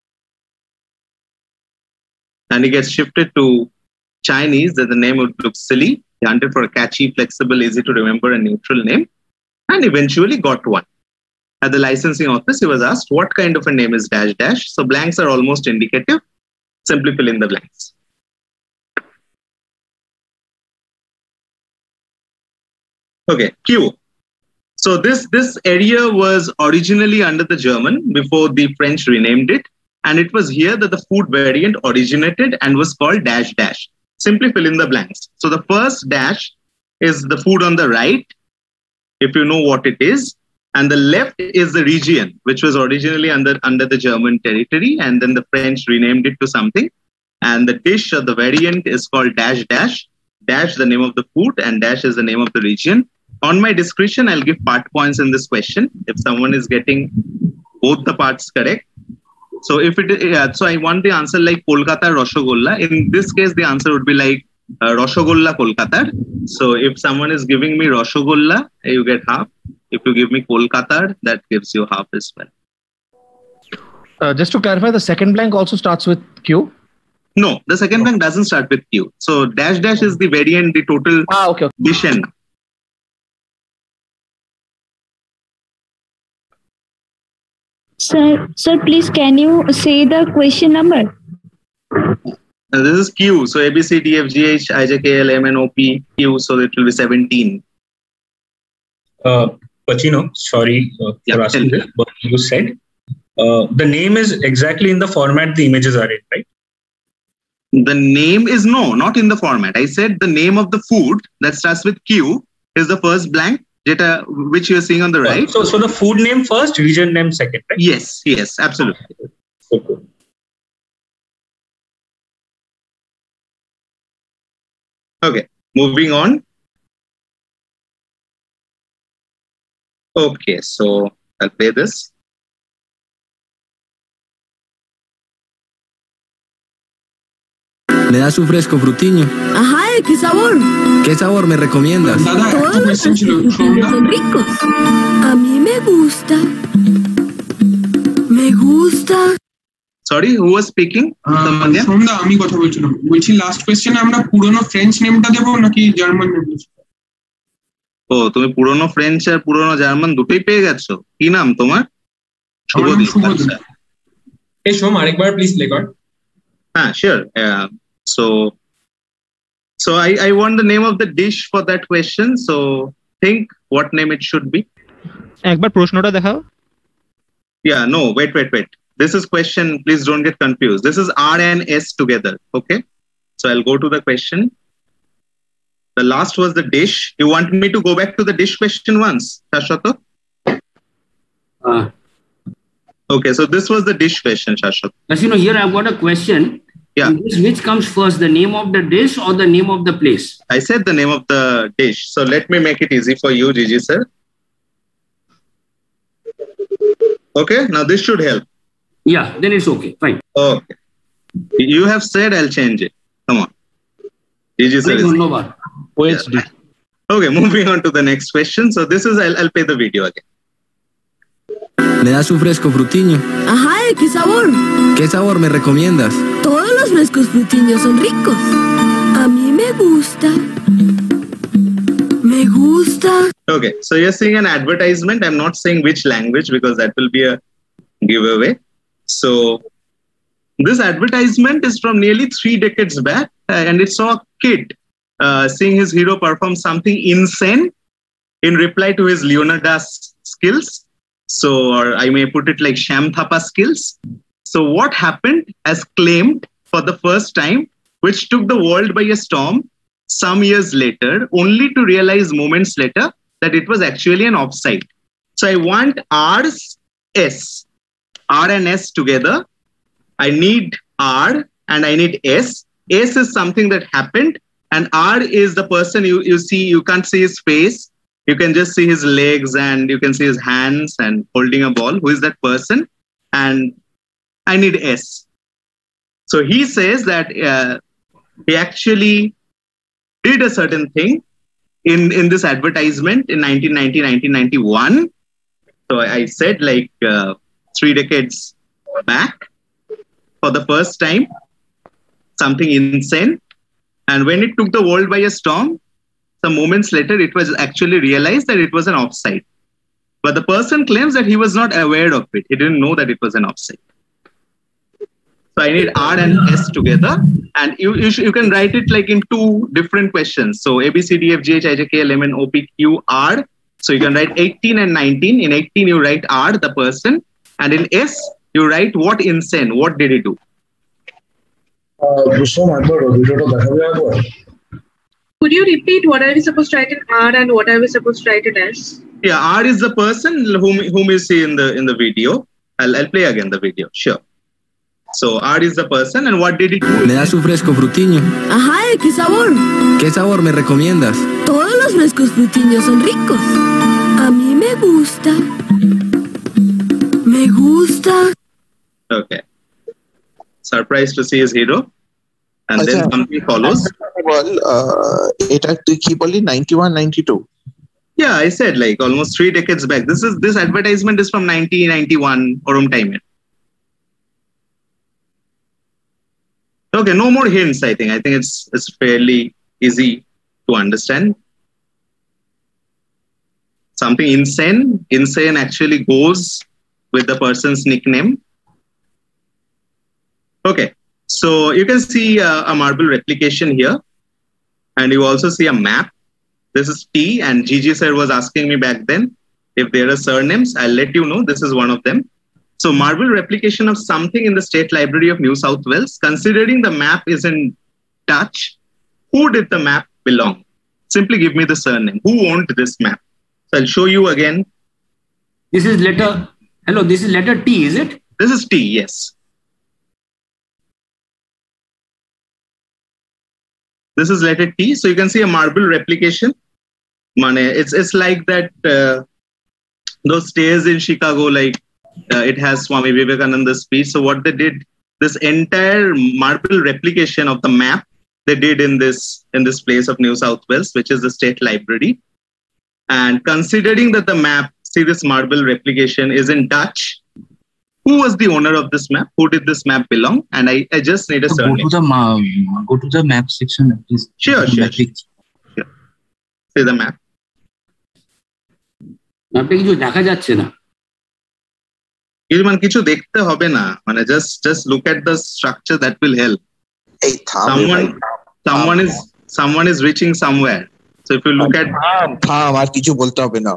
and he gets shifted to Chinese, that the name would look silly. He hunted for a catchy, flexible, easy to remember and neutral name, and eventually got one. At the licensing office, he was asked, what kind of a name is dash dash? So blanks are almost indicative. Simply fill in the blanks. Okay, Q. So this area was originally under the German before the French renamed it. And it was here that the food variant originated and was called dash dash. Simply fill in the blanks. So the first dash is the food on the right, if you know what it is. And the left is the region, which was originally under the German territory. And then the French renamed it to something. And the dish or the variant is called dash dash. Dash the name of the food and dash is the name of the region. On my discretion, I'll give part points in this question if someone is getting both the parts correct. So if it, so I want the answer like Kolkata Rasgulla. In this case, the answer would be like Rasgulla Kolkata. So if someone is giving me Rasgulla, you get half. If you give me Kolkata, that gives you half as well. Just to clarify, the second blank also starts with Q? No, the second blank doesn't start with Q. So dash dash is the variant, the total addition. Sir, please can you say the question number? This is Q. So A, B, C, D, F, G, H, I, J, K, L, M, N, O, P, Q. So it will be 17. Pachino, sorry for asking this, but you said the name is exactly in the format the images are in, right? The name is not in the format. I said the name of the food that starts with Q is the first blank, which you are seeing on the right. So the food name first, region name second, right? Yes, absolutely. Okay. Okay, moving on. Okay, so I'll play this. ¿Me das un fresco frutiño? Ajá, ¿qué sabor? ¿Qué sabor me recomiendas? Todos los frutiños son ricos. A mí me gusta. Me gusta. Sorry, who was speaking? Sonda, আমি কথা বলছিলাম। বলছি last কোশ্চেনে আমরা পুরনো French নেমটা দেব নাকি German name? ও তুমি পুরনো ফ্রেঞ্চ আর পুরনো জার্মান দুটোই পেয়ে গেছো। কি নাম তোমার? শুভদীপ। এই সোম আরেকবার প্লিজ প্লে কর। হ্যাঁ, sure. So I want the name of the dish for that question. So think what name it should be. একবার প্রশ্নটা দেখাও। Yeah, no, wait. This is question. Please don't get confused. This is R and S together. Okay. So I'll go to the question. The last was the dish. You want me to go back to the dish question once, Shashwat? Okay, so this was the dish question, Shashwat. Here I've got a question. Yeah. Which comes first, the name of the dish or the name of the place? I said the name of the dish. So let me make it easy for you, Gigi sir. Okay, now this should help. Yeah, then it's okay. Fine. Okay. You have said I'll change it. Come on. Gigi sir. Yeah. Okay, moving on to the next question. So this is, I'll play the video again. ¿Me das un fresco frutiño? Ajá, ¿qué sabor? ¿Qué sabor me recomiendas? Todos los frescos frutiños son ricos. A mí me gusta. Me gusta. Okay, so you're seeing an advertisement. I'm not saying which language because that will be a giveaway. So this advertisement is from nearly 3 decades back and it saw a kid seeing his hero perform something insane in reply to his Leonidas skills. So, or I may put it like Sham Thapa skills. So what happened as claimed for the first time, which took the world by a storm some years later, only to realize moments later that it was actually an offside. So I want R's S. R and S together. I need R and I need S. S is something that happened and R is the person you see, you can't see his face. You can just see his legs and you can see his hands and holding a ball. Who is that person? And I need S. So he says that he actually did a certain thing in this advertisement in 1990, 1991. So I said like 3 decades back for the first time, something insane. And when it took the world by a storm, some moments later, it was actually realized that it was an offside. But the person claims that he was not aware of it. He didn't know that it was an offside. So I need R and S together, and you can write it like in two different questions. So A, B, C, D, F, G, H, I, J, K, L, M, N, O, P, Q, R. So you can write 18 and 19. In 18, you write R, the person, and in S, you write what insane, what did he do? Could you repeat what I was supposed to write in R and what I was supposed to write in S? Yeah, R is the person whom you see in the video. I'll play again the video. Sure. So R is the person, and what did he do? ¿Me das un fresco frutiño? Ajá, ¿de qué sabor? ¿Qué sabor me recomiendas? Todos los frescos frutiños son ricos. A mí me gusta. Me gusta. Okay. Surprised to see his hero. And then something follows. Eta tu ki bolli 91, 92. Yeah, I said like almost 3 decades back. This advertisement is from 1991 orum time. Okay, no more hints. I think it's fairly easy to understand. Something insane. Insane actually goes with the person's nickname. Okay, so you can see a marble replication here, and you also see a map. This is T, and Gigi sir was asking me back then if there are surnames. I'll let you know. This is one of them. So marble replication of something in the State Library of New South Wales. Considering the map is in Dutch, who did the map belong? Simply give me the surname. Who owned this map? So I'll show you again. This is letter. Hello, this is letter T, is it? This is T, yes. This is letter T. So you can see a marble replication. It's like that those stairs in Chicago, like it has Swami Vivekananda's speech. So what they did, this entire marble replication of the map, they did in this place of New South Wales, which is the State Library. And considering that the map, see this marble replication is in Dutch, who was the owner of this map? Who did this map belong? And I just need a surname. Go to the map section. Please. Sure. See the map. ম্যাপে কিছু দেখা যাচ্ছে না। কিছু দেখতে হবে না, মানে just look at the structure, that will help. Someone is reaching somewhere. So if you look at আর কিছু বলতে হবে না।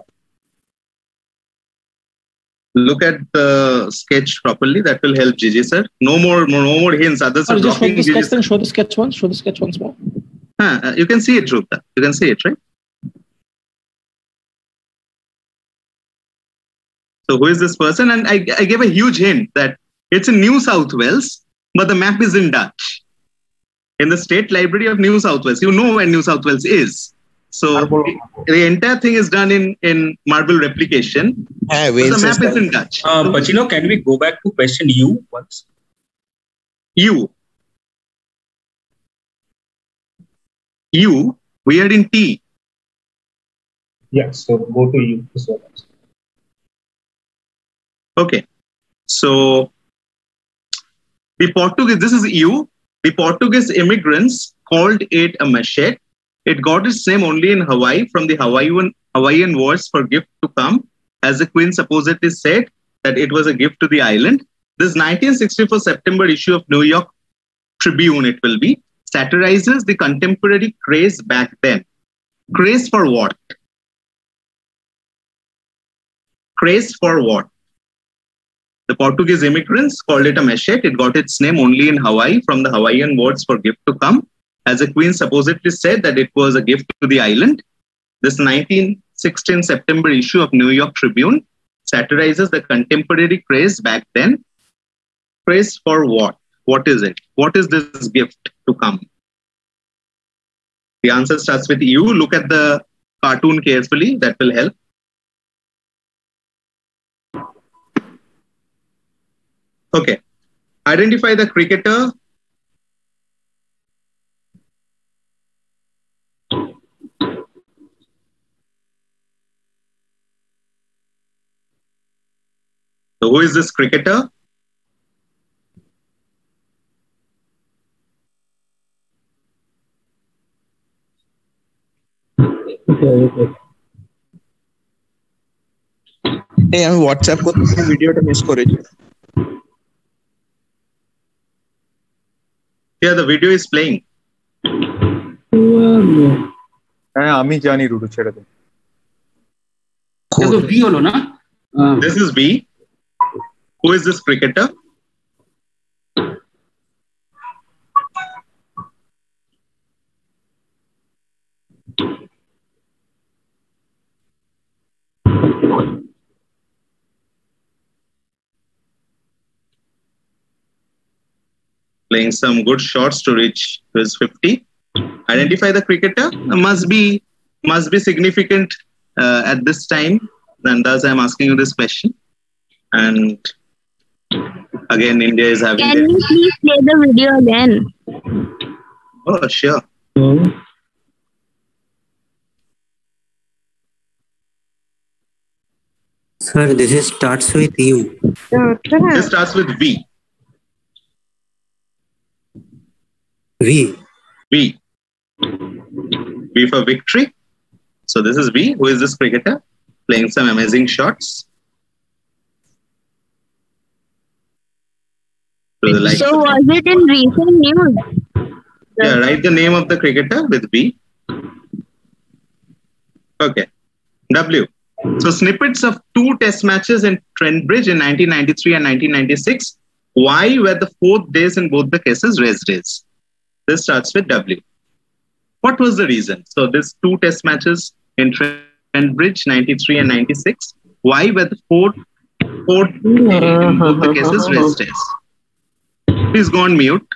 Look at the sketch properly. That will help Gigi sir. No more hints. Others are blocking. Show the sketch once. Show the sketch once more. You can see it, Ruta. You can see it, right? So who is this person? And I gave a huge hint that it's in New South Wales, but the map is in Dutch. In the State Library of New South Wales. You know where New South Wales is. So the entire thing is done in marble replication. The map is in Dutch. Pachino, can we go back to question U once? U. We are in T. Yeah. So go to U. Okay. So the Portuguese. This is U. The Portuguese immigrants called it a machete. It got its name only in Hawaii from the Hawaiian words for gift to come, as the Queen supposedly said that it was a gift to the island. This 1964 September issue of New York Tribune, it will be, satirizes the contemporary craze back then. Craze for what? Craze for what? The Portuguese immigrants called it a machete. It got its name only in Hawaii from the Hawaiian words for gift to come, as the Queen supposedly said that it was a gift to the island. This 1916 September issue of New York Tribune satirizes the contemporary craze back then. Craze for what? What is it? What is this gift to come? The answer starts with U. Look at the cartoon carefully. That will help. Okay. Identify the cricketer. So who is this cricketer? আমি WhatsApp করতে ভিডিওটা miss করেছি। Yeah, the video is playing. হ্যাঁ আমি জানি রুডু ছেড়ে দে দেখো B হলো না This is B. Who is this cricketer? Playing some good shots to reach his 50. Identify the cricketer. Must be significant at this time, and thus I'm asking you this question. And again, India is having. Can you please play the video again? Oh, sure. Sir, this is starts with U. This starts with V. V. V. V for victory. So this is V. Who is this cricketer? Playing some amazing shots. So was it in recent news? Yeah, write the name of the cricketer with V. Okay. W. So snippets of 2 test matches in Trent Bridge in 1993 and 1996. Why were the 4th days in both the cases rest days? This starts with W. What was the reason? So this 2 test matches in Trent Bridge 93 and 96. Why were the 4th day in both the cases rest days? Please go on mute.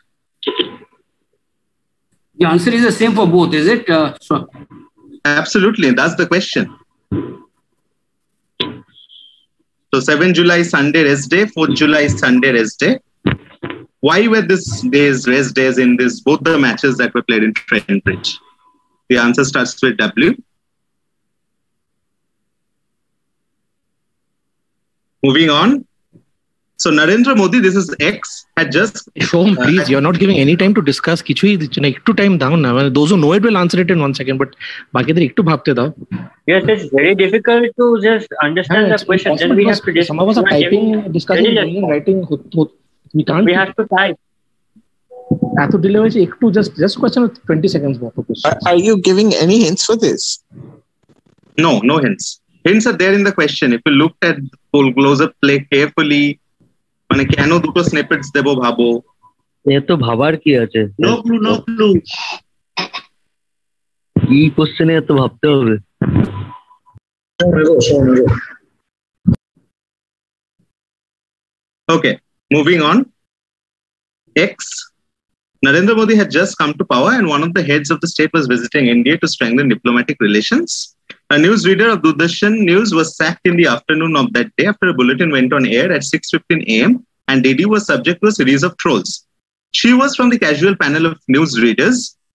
The answer is the same for both, is it? Absolutely. That's the question. So 7 July Sunday rest day, 4th July Sunday rest day. Why were these days rest days in both the matches that were played in Trent Bridge? The answer starts with W. Moving on. So Narendra Modi, this is X, had just... Shom, please, you're not giving any time to discuss. Kichui, ekটু time down now. Those who know it will answer it in 1 second, but bakider ekটু bhabte dao. Yes, it's very difficult to just understand the question. Then we have to discuss. Some of us are typing, discussing, reading, writing. We can't. We have to type. এত delay হয়েছে একটু just question of 20 seconds more. Are you giving any hints for this? No hints. Hints are there in the question. If you looked at the full close-up play carefully, মানে কেন দুটো snippets দেব ভাবো এ তো ভাবার কি আছে নো ক্লু কি কোশ্চেনে এত ভাবতে হবে Okay, moving on. X. Narendra Modi had just come to power and one of the heads of the state was visiting India to strengthen diplomatic relations. A newsreader of Doordarshan News was sacked in the afternoon of that day after a bulletin went on air at 6:15 a.m. and DD was subject to a series of trolls. She was from the casual panel of newsreaders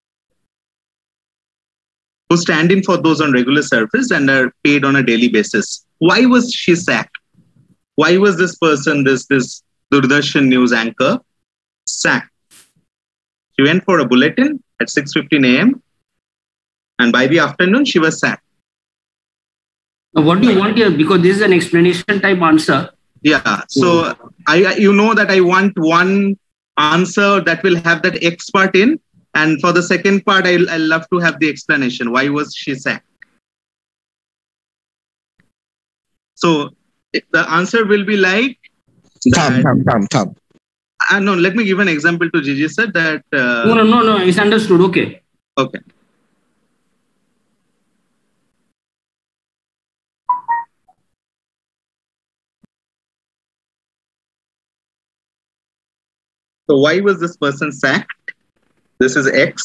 who stand in for those on regular service and are paid on a daily basis. Why was she sacked? Why was this person, this Doordarshan News anchor, sacked? She went for a bulletin at 6:15 a.m. and by the afternoon she was sacked. What do you want here? Because this is an explanation type answer. Yeah. So you know that I want one answer that will have that X part in, and for the second part, I'll love to have the explanation. Why was she sacked? So the answer will be like. Thumb. No, let me give an example to Gigi sir that. No. It's understood. Okay. Okay. So why was this person sacked? This is X.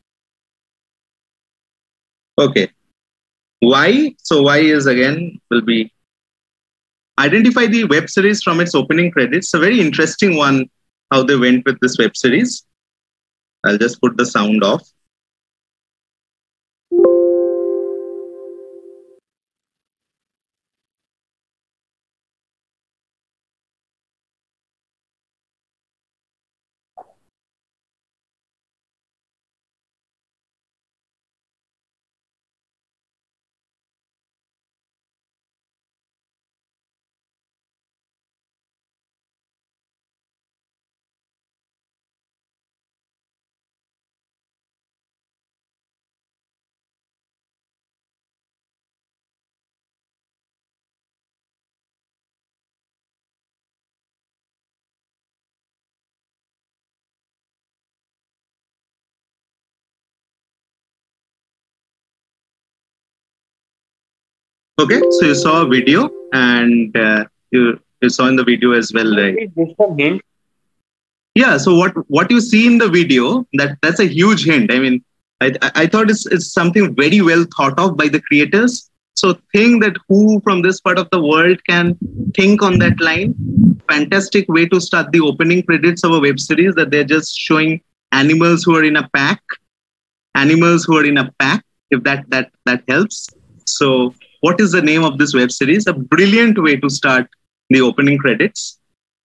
Okay. Why? So why is again will be identify the web series from its opening credits. A very interesting one, how they went with this web series. I'll just put the sound off. Okay, so you saw a video, and you saw in the video as well, right? Yeah. So what you see in the video, that's a huge hint. I mean, I thought it's something very well thought of by the creators. So think that who from this part of the world can think on that line. Fantastic way to start the opening credits of a web series, that they're just showing animals who are in a pack. Animals who are in a pack, if that helps. So what is the name of this web series? A brilliant way to start the opening credits.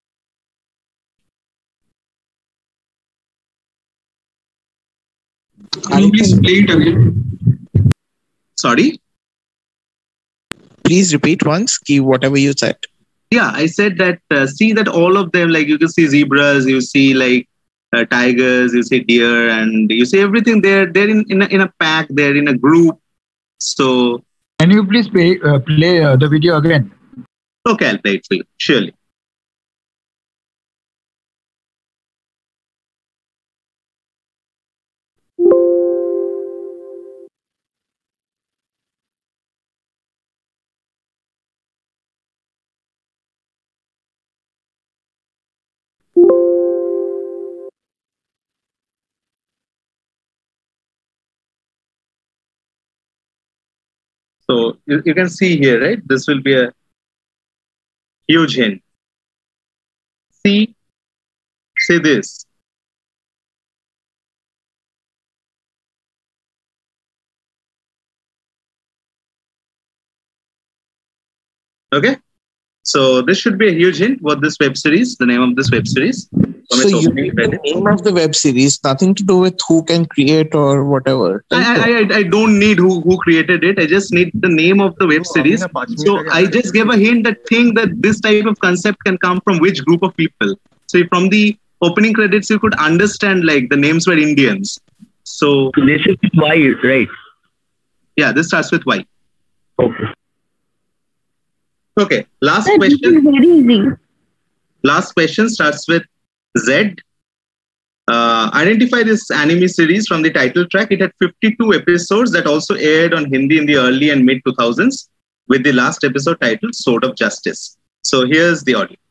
Can you please play it again? Sorry? Please repeat once, whatever you said. Yeah, I said that, see that all of them, like you can see zebras, you see like tigers, you see deer, and you see everything. They're in a pack, they're in a group. So can you please play the video again? Okay, I'll play it for you, surely. So you can see here, right? This will be a huge hint. See this. Okay. So this should be a huge hint. What this web series, the name of this web series. So you need the name of the web series, nothing to do with who can create or whatever. I don't need who created it. I just need the name of the web series. So I just gave a hint that think that this type of concept can come from which group of people. So from the opening credits, you could understand like the names were Indians. So this is Y, right? Yeah, this starts with Y. Okay. Okay. Last question. Very easy. Last question starts with Z. Identify this anime series from the title track. It had 52 episodes that also aired on Hindi in the early and mid 2000s, with the last episode titled Sword of Justice. So here's the audio.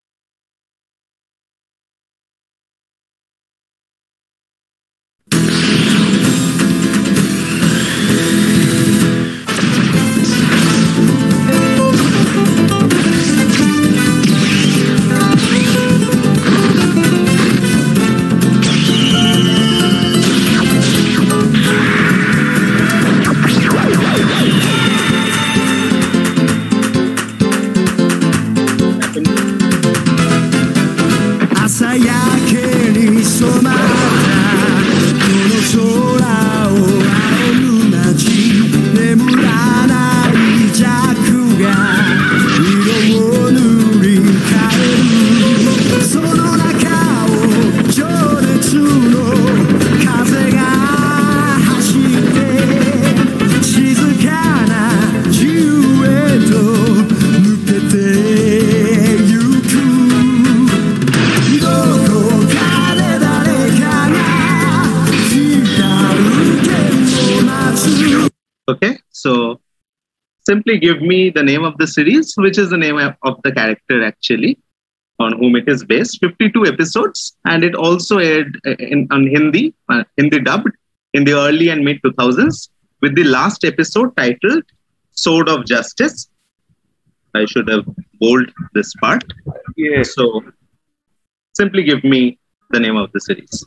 Okay, so simply give me the name of the series, which is the name of the character actually, on whom it is based. 52 episodes, and it also aired on Hindi, Hindi dubbed, in the early and mid 2000s, with the last episode titled Sword of Justice. I should have bold this part. Yeah. So simply give me the name of the series.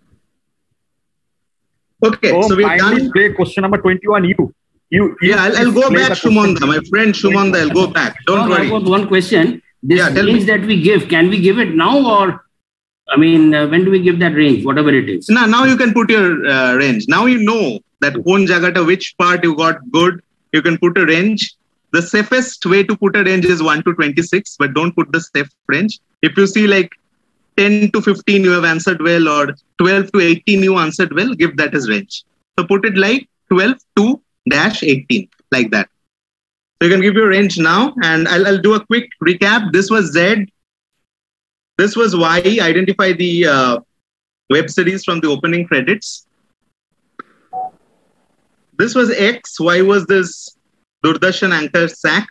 Okay, so we're done. Play question number 21. Yeah, I'll go back, Shumanda. My friend Shumanda, I'll go back. Don't worry. I've got one question. This range that we give, can we give it now, or I mean, when do we give that range, whatever it is? Now you can put your range. Now you know that kon jagata, which part you got good. You can put a range. The safest way to put a range is 1 to 26, but don't put the safe range. If you see like 10 to 15 you have answered well, or 12 to 18 you answered well, give that as range. So put it like 12 to -18, like that. So you can give your range now, and I'll do a quick recap. This was Z. This was Y. Identify the web series from the opening credits. This was X. Y was this Doordarshan anchor sacked.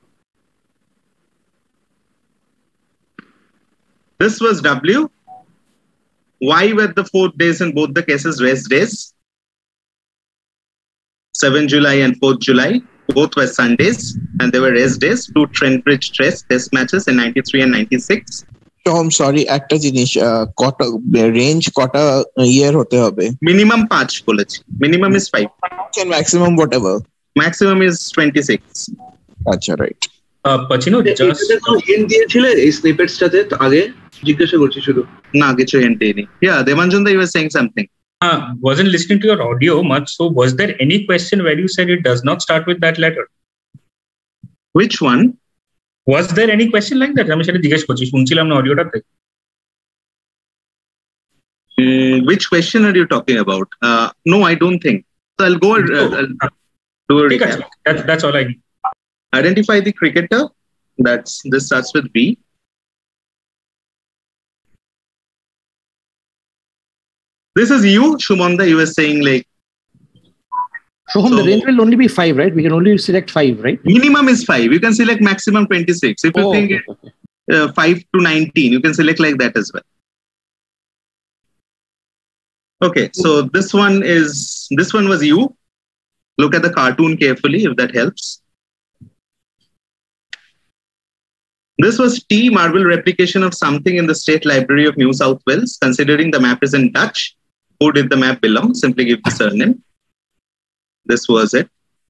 This was W. Why were the 4 days in both the cases rest days? 7 July and 4th July. Both were Sundays and they were rest days. 2 Trent Bridge test matches in 93 and 96. So I'm sorry, একটা জিনিস কটা range কটা ইয়ার হতে হবে? Minimum 5 বলেছি. Minimum is 5. And maximum whatever. Maximum is 26. আচ্ছা, right. Pachino, just hint দিয়েছিলে এই স্নিপেটসটাতে আগে? জিজ্ঞাসা করছি শুধু। না, কিছু হিন্ট দেইনি। Yeah, Devanjana, you were saying something. Wasn't listening to your audio much. So was there any question where you said it does not start with that letter? Which one? Was there any question like that? আমি সেটা জিজ্ঞেস করছি, শুনছিলাম না অডিওটাতে। Which question are you talking about? No, I don't think. So I'll go. Do a recap. That's all I need. Identify the cricketer. This starts with B. This is you, Shumanda. You were saying like. Shoham, the range will only be 5, right? We can only select 5, right? Minimum is 5. You can select maximum 26. If you think 5 to 19, you can select like that as well. Okay, so this one was you. Look at the cartoon carefully if that helps. This was T, marble replication of something in the State Library of New South Wales. Considering the map is in Dutch, who did the map belong? Simply give the surname. This was it.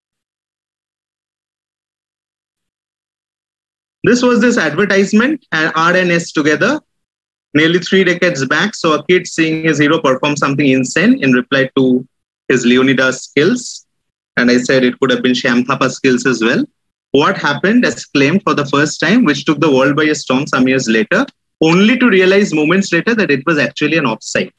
This was this advertisement and R and S together. Nearly 3 decades back, so a kid seeing his hero perform something insane in reply to his Leonidas skills. And I said it could have been Shyam Thapa skills as well. What happened as claimed for the first time, which took the world by a storm some years later, only to realize moments later that it was actually an offside.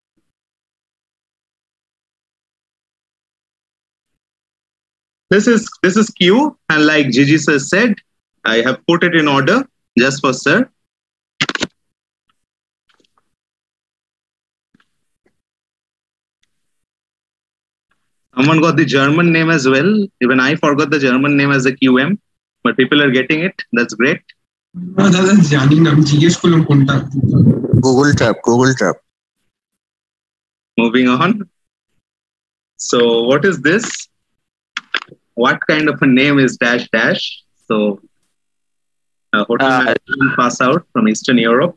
This is Q, and like Gigi sir said, I have put it in order just for sir. Someone got the German name as well. Even I forgot the German name as a QM, but people are getting it. That's great. Google Trap. Moving on. So what is this? What kind of a name is dash dash? So hotel management pass out from Eastern Europe.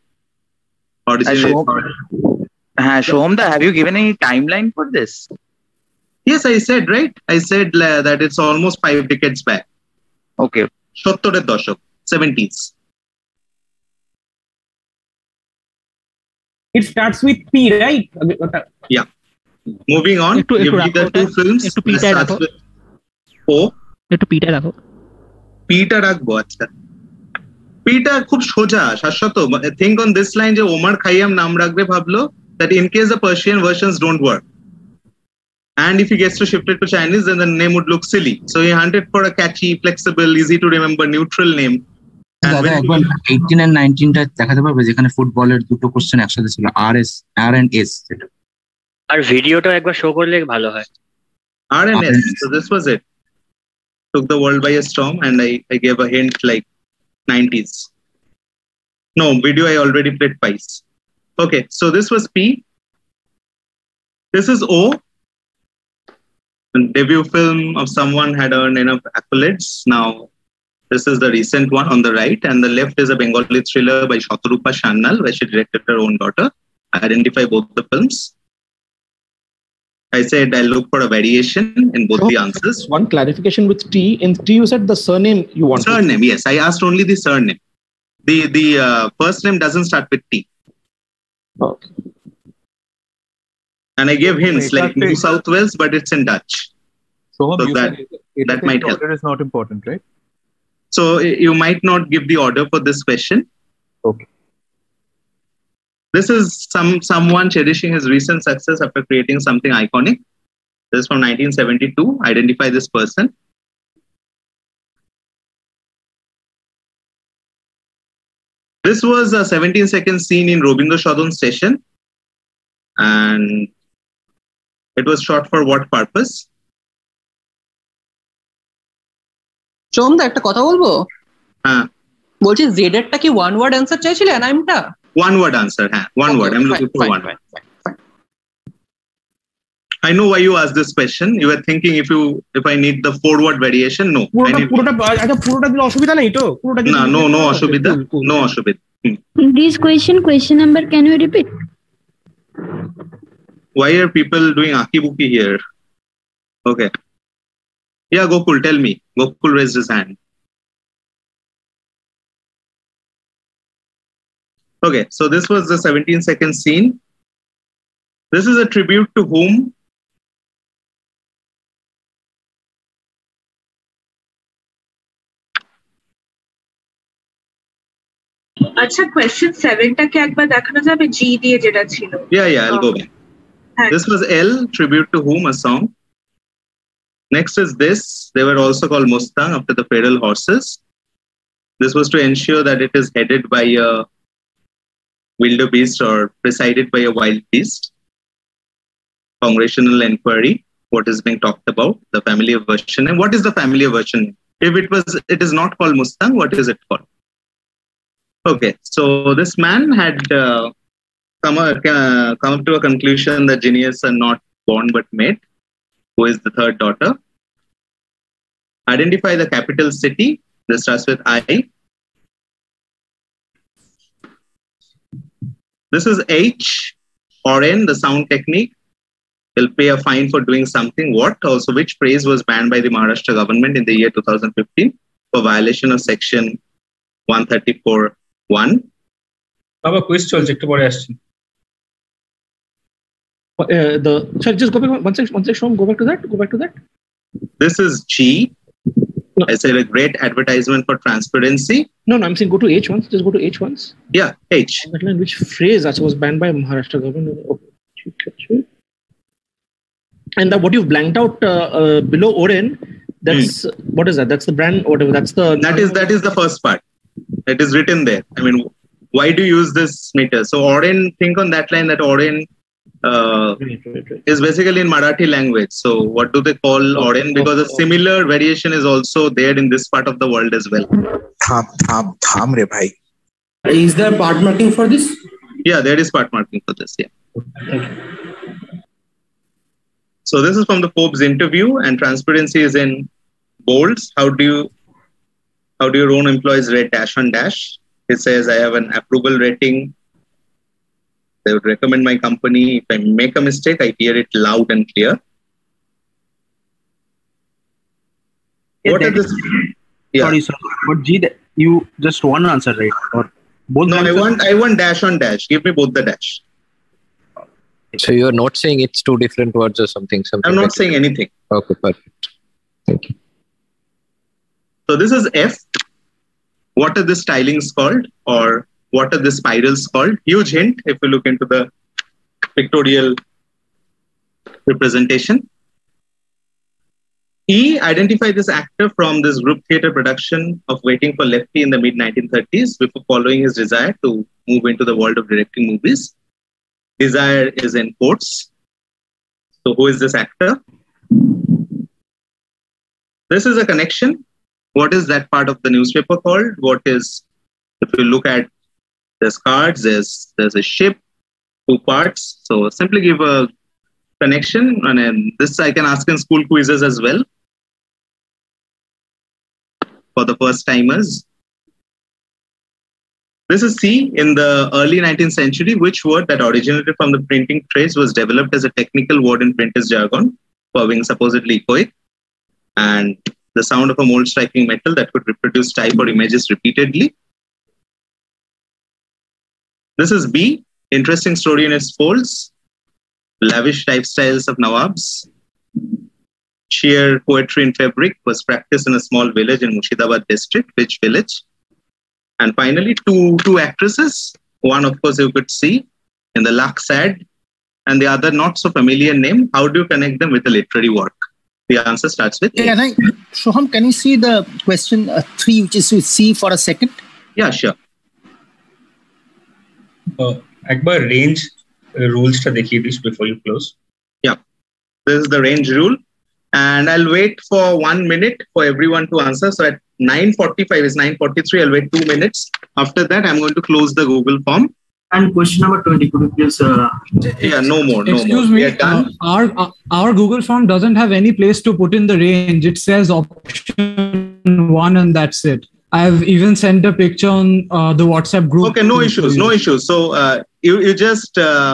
Shomda, have you given any timeline for this? Yes, I said, right? I said that it's almost 5 decades back. Okay. 70 দশক, 70s. It starts with P, right? Yeah. Moving on. Give me the 2 films. It starts with O. একটু পিটা রাখো। পিটা রাখবো, আচ্ছা। পিটা খুব সোজা, শাশ্বত। Think on this line যে ওমর খাইয়াম নাম রাখবে ভাবলো that in case the Persian versions don't work. And if he gets to shift it to Chinese, then the name would look silly. So he hunted for a catchy, flexible, easy to remember, neutral name. দাদা একবার 18 and 19টা দেখাতে পারবে যেখানে ফুটবলের দুটো question একসাথে ছিল, আর and S যেটা। আর ভিডিওটা একবার শো করলে ভালো হয়। R and S. So this was it. Took the world by a storm, and I gave a hint like 90s. No, video I already played twice. Okay, so this was P. This is O. Debut film of someone had earned enough accolades. Now, this is the recent one on the right, and the left is a Bengali thriller by Shatarupa Shannal, where she directed her own daughter. Identify both the films. I said I'll look for a variation in both the answers. One clarification with T. In T, you said the surname you want. Surname, yes. I asked only the surname. The first name doesn't start with T. Okay. And I gave hints like New South Wales, but it's in Dutch. So that might help. Order is not important, right? So you might not give the order for this question. Okay. This is someone cherishing his recent success after creating something iconic. This is from 1972. Identify this person. This was a 17-second scene in Robindo Shodon station. And it was shot for what purpose? সোমদা একটা কথা বলবো? হ্যাঁ বলছি জেডেরটা কি one word answer চাইছিলে অ্যানাইমটা? One word answer, হ্যাঁ one word, I am looking for one word. I know why you asked this question. You were thinking if I need the forward variation. No. পুরোটা আচ্ছা পুরোটা দিলে অসুবিধা নেই তো? পুরোটা দিলে no অসুবিধা, no অসুবিধা। This question number can you repeat? Why are people doing akibuki here? Okay. Yeah, Gokul, tell me. Gokul raised his hand. Okay, so this was the 17-second scene. This is a tribute to whom? আচ্ছা question 7 টাকে একবার দেখানো যাবে জি দিয়ে যেটা ছিল? Yeah, I'll go back. This was L, tribute to whom, a song. Next is this. They were also called Mustang after the feral horses. This was to ensure that it is headed by a wildebeest or presided by a wild beast. Congressional inquiry. What is being talked about? The family of version name. What is the family of version name? If it is not called Mustang, what is it called? Okay, so this man had come up to a conclusion that geniuses are not born but made. Who is the third daughter? Identify the capital city. This starts with I. This is H or N, the sound technique. Will pay a fine for doing something. What? Also, which phrase was banned by the Maharashtra government in the year 2015 for violation of section 134(1)? বাবা quiz চলছে, একটু পরে আসছি। Sorry, just go back one second, Shom, go back to that. This is G. I said a great advertisement for transparency. No, I'm saying go to H once. Just go to H once. Yeah, H. Which phrase actually was banned by Maharashtra government? Okay. And what you've blanked out below Oren, that's what is that? That's the brand, whatever. That is the first part. It is written there. I mean, why do you use this meter? So Oren, think on that line that Oren is basically in Marathi language. So what do they call Oren? Because a similar variation is also there in this part of the world as well. Tham re bhai. Is there part marking for this? Yeah, there is part marking for this. Yeah. Thank you. So this is from the Forbes interview, and transparency is in bolds. How do your own employees rate dash on dash? It says I have an approval rating. They would recommend my company. If I make a mistake, I hear it loud and clear. What are this? Yeah. Sorry. But G, you just one answer, right? Or both? No, I want dash on dash. Give me both the dash. So you're not saying it's two different words or something? I'm not saying anything. Okay, perfect. Thank you. So this is F. What are the stylings called, or what are the spirals called? Huge hint if you look into the pictorial representation. E, identify this actor from this group theatre production of Waiting for Lefty in the mid-1930s before following his desire to move into the world of directing movies. Desire is in quotes. So who is this actor? This is a connection. What is that part of the newspaper called? What is, if you look at there's cards, there's a ship, two parts. So simply give a connection, and then this I can ask in school quizzes as well for the first timers. This is C. In the early 19th century, which word that originated from the printing press was developed as a technical word in printers' jargon for being supposedly echoic, and the sound of a mold striking metal that could reproduce type or images repeatedly. This is B. Interesting story in its folds. Lavish lifestyles of Nawabs. Sheer poetry in fabric was practiced in a small village in Murshidabad district. Which village? And finally, two actresses. One, of course, you could see in the Lux ad, and the other not so familiar name. How do you connect them with a literary work? The answer starts with A. Shoham, can you see the question 3, which is with C, for a second? Yeah, sure. Akbar, range rules to dekhiye this before you close. Yeah, this is the range rule, and I'll wait for 1 minute for everyone to answer. So at 9:45 is 9:43. I'll wait 2 minutes. After that, I'm going to close the Google form. And question number 20, could you please? Yeah, no more. Excuse me. Our Google form doesn't have any place to put in the range. It says option 1 and that's it. I've even sent a picture on the WhatsApp group. Okay, no issues. So you just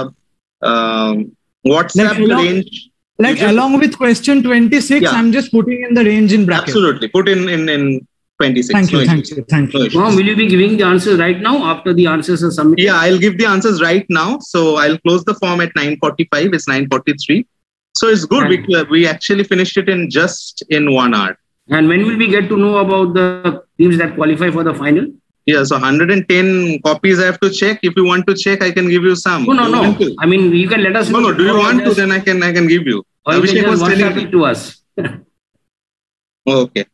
WhatsApp range. Along with question 26, I'm just putting in the range in brackets. Absolutely. Put in 26. Thank you. Mom, will you be giving the answers right now after the answers are submitted? Yeah, I'll give the answers right now. So I'll close the form at 9:45. It's 9:43. So it's good. We actually finished it in 1 hour. And when will we get to know about the teams that qualify for the final? Yeah, so 110 copies I have to check. If you want to check, I can give you some. No. I mean, you can let us know. No. Do you want to? Then I can give you. Or you can just WhatsApp it to us. Okay.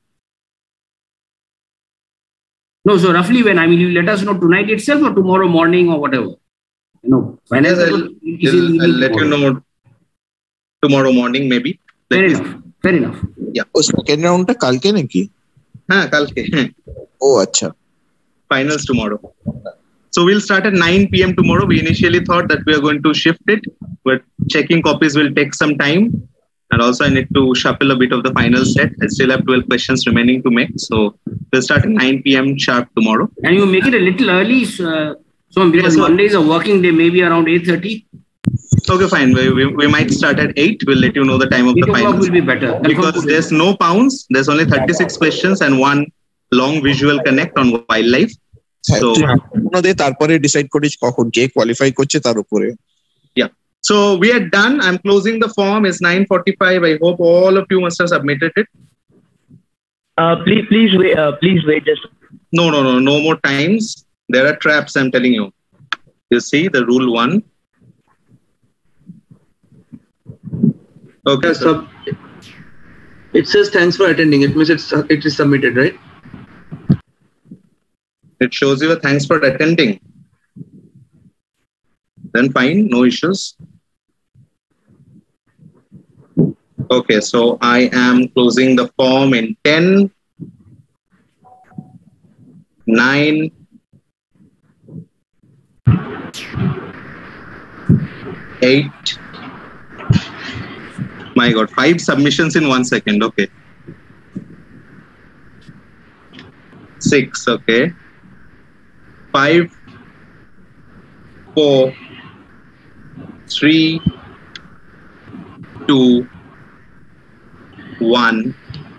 No, so roughly when? I mean, you let us know tonight itself or tomorrow morning or whatever. I'll let you know tomorrow morning maybe. Fair enough. Yeah. Second round ta kalke naki? Kalke. Oh, acha. Finals tomorrow. So we'll start at 9 p.m. tomorrow. We initially thought that we are going to shift it, but checking copies will take some time. And also I need to shuffle a bit of the final set. I still have 12 questions remaining to make. So we'll start at 9 p.m. sharp tomorrow. And you make it a little early, because Monday is a working day, maybe around 8:30. Okay, fine. We might start at 8. We'll let you know the time of the finals. Will be better. Because there's no pounds. There's only 36 questions and one long visual connect on wildlife. So তারপরে decide করিস কখন কে qualify করছে তার উপরে. Yeah. So we are done. I'm closing the form. It's 9:45. I hope all of you must have submitted it. Please wait just. No more times. There are traps, I'm telling you. You see the rule 1. Okay. So it says thanks for attending. It means it is submitted, right? It shows you a thanks for attending. Then fine, no issues. Okay, so I am closing the form in 10, 9, 8. My God, 5 submissions in 1 second. Okay. 6. Okay. 5, 4, 3, 2, 1,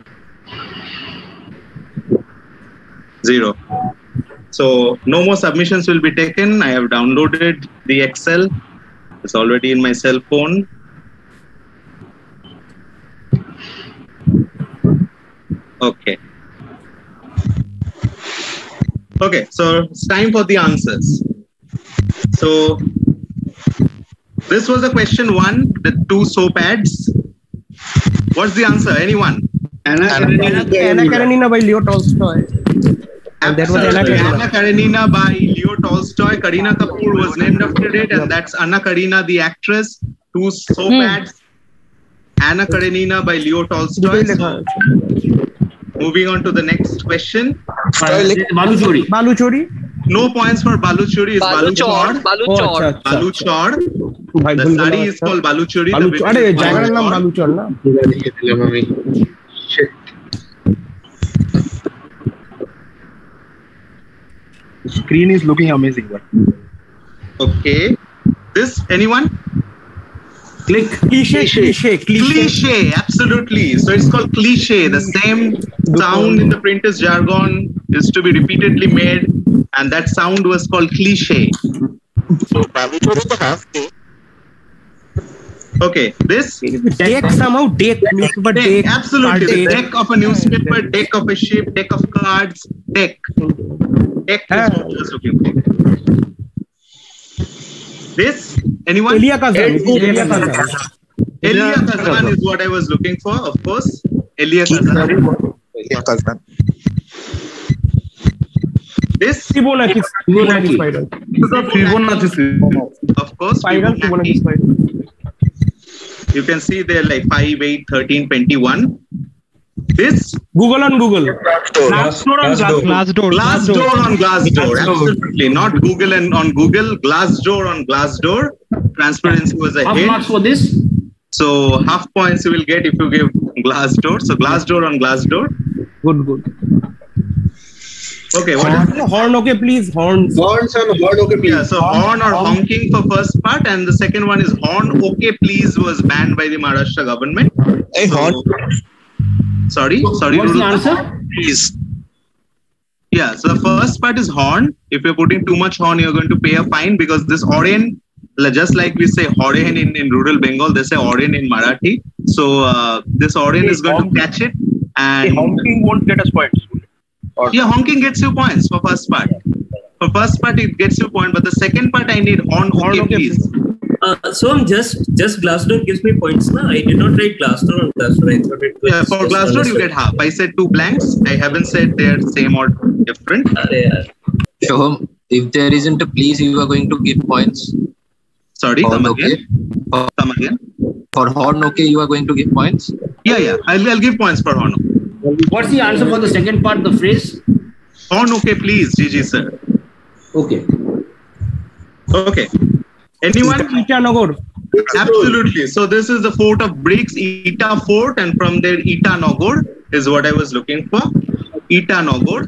0. So no more submissions will be taken. I have downloaded the Excel. It's already in my cell phone. Okay. Okay, so it's time for the answers. So this was the question 1, the 2 soap ads. What's the answer? Anyone? Anna Karenina by Leo Tolstoy. And that was Anna Karenina by Leo Tolstoy. Kareena Kapoor was named after it, and that's Anna Karina, the actress. 2 soap ads. Anna Karenina by Leo Tolstoy. So, moving on to the next question. Balu Chori. No points for Balu Chori. It's Balu Chor. Balu Chor. The sari is called Balu Chori. The screen is looking amazing. Okay. This, anyone? Click. Cliche, absolutely. So it's called cliche. The same sound in the printer's jargon is to be repeatedly made, and that sound was called cliche. Okay, this deck somehow deck. Absolutely, the deck of a newspaper, deck of a ship, deck of cards, deck. Deck is what I was looking for. This, anyone? Elia Kazan is what I was looking for, of course. Elia Kazan. This Fibonacci spider. Of course, Fibonacci spider. You can see they're like 5, 8, 13, 21. This Google on Google. Glassdoor on Glassdoor. Glassdoor on Glassdoor. Absolutely. Not Google and on Google. Glassdoor on Glassdoor. Transparency was a Half hit. marks for this. So half points you will get if you give Glassdoor. So Glassdoor on Glassdoor. Good. Okay, what is horn? Okay, please. Horns. Horns and horn. Okay, please. Yeah, so horn or honking for first part, and the second one is horn. Okay, please was banned by the Maharashtra government. Hey, horn. Sorry. What's the answer? Please. Yeah, so the first part is horn. If you're putting too much horn, you're going to pay a fine because this oren, just like we say horen in rural Bengal, they say oren in Marathi. So this oren is going to catch it, and honking won't get us points. Yeah, honking gets you points for first part. For first part, it gets you point, but the second part, I need horn. Okay, please. So I'm just Glassdoor gives me points now. I did not write Glassdoor on Glassdoor. I thought it was Yeah, for Glassdoor you get half. I said 2 blanks. I haven't said they're same or different. Shoham, if there isn't a please, you are going to give points. Sorry, come again. Come again. For horn, okay, you are going to give points. Yeah. I'll give points for horn. What's the answer for the second part, the phrase? Horn, okay, please, GG sir. Okay. Anyone? Itanagar. Absolutely. So this is the fort of bricks, Ita Fort, and from there Itanagar is what I was looking for. Itanagar.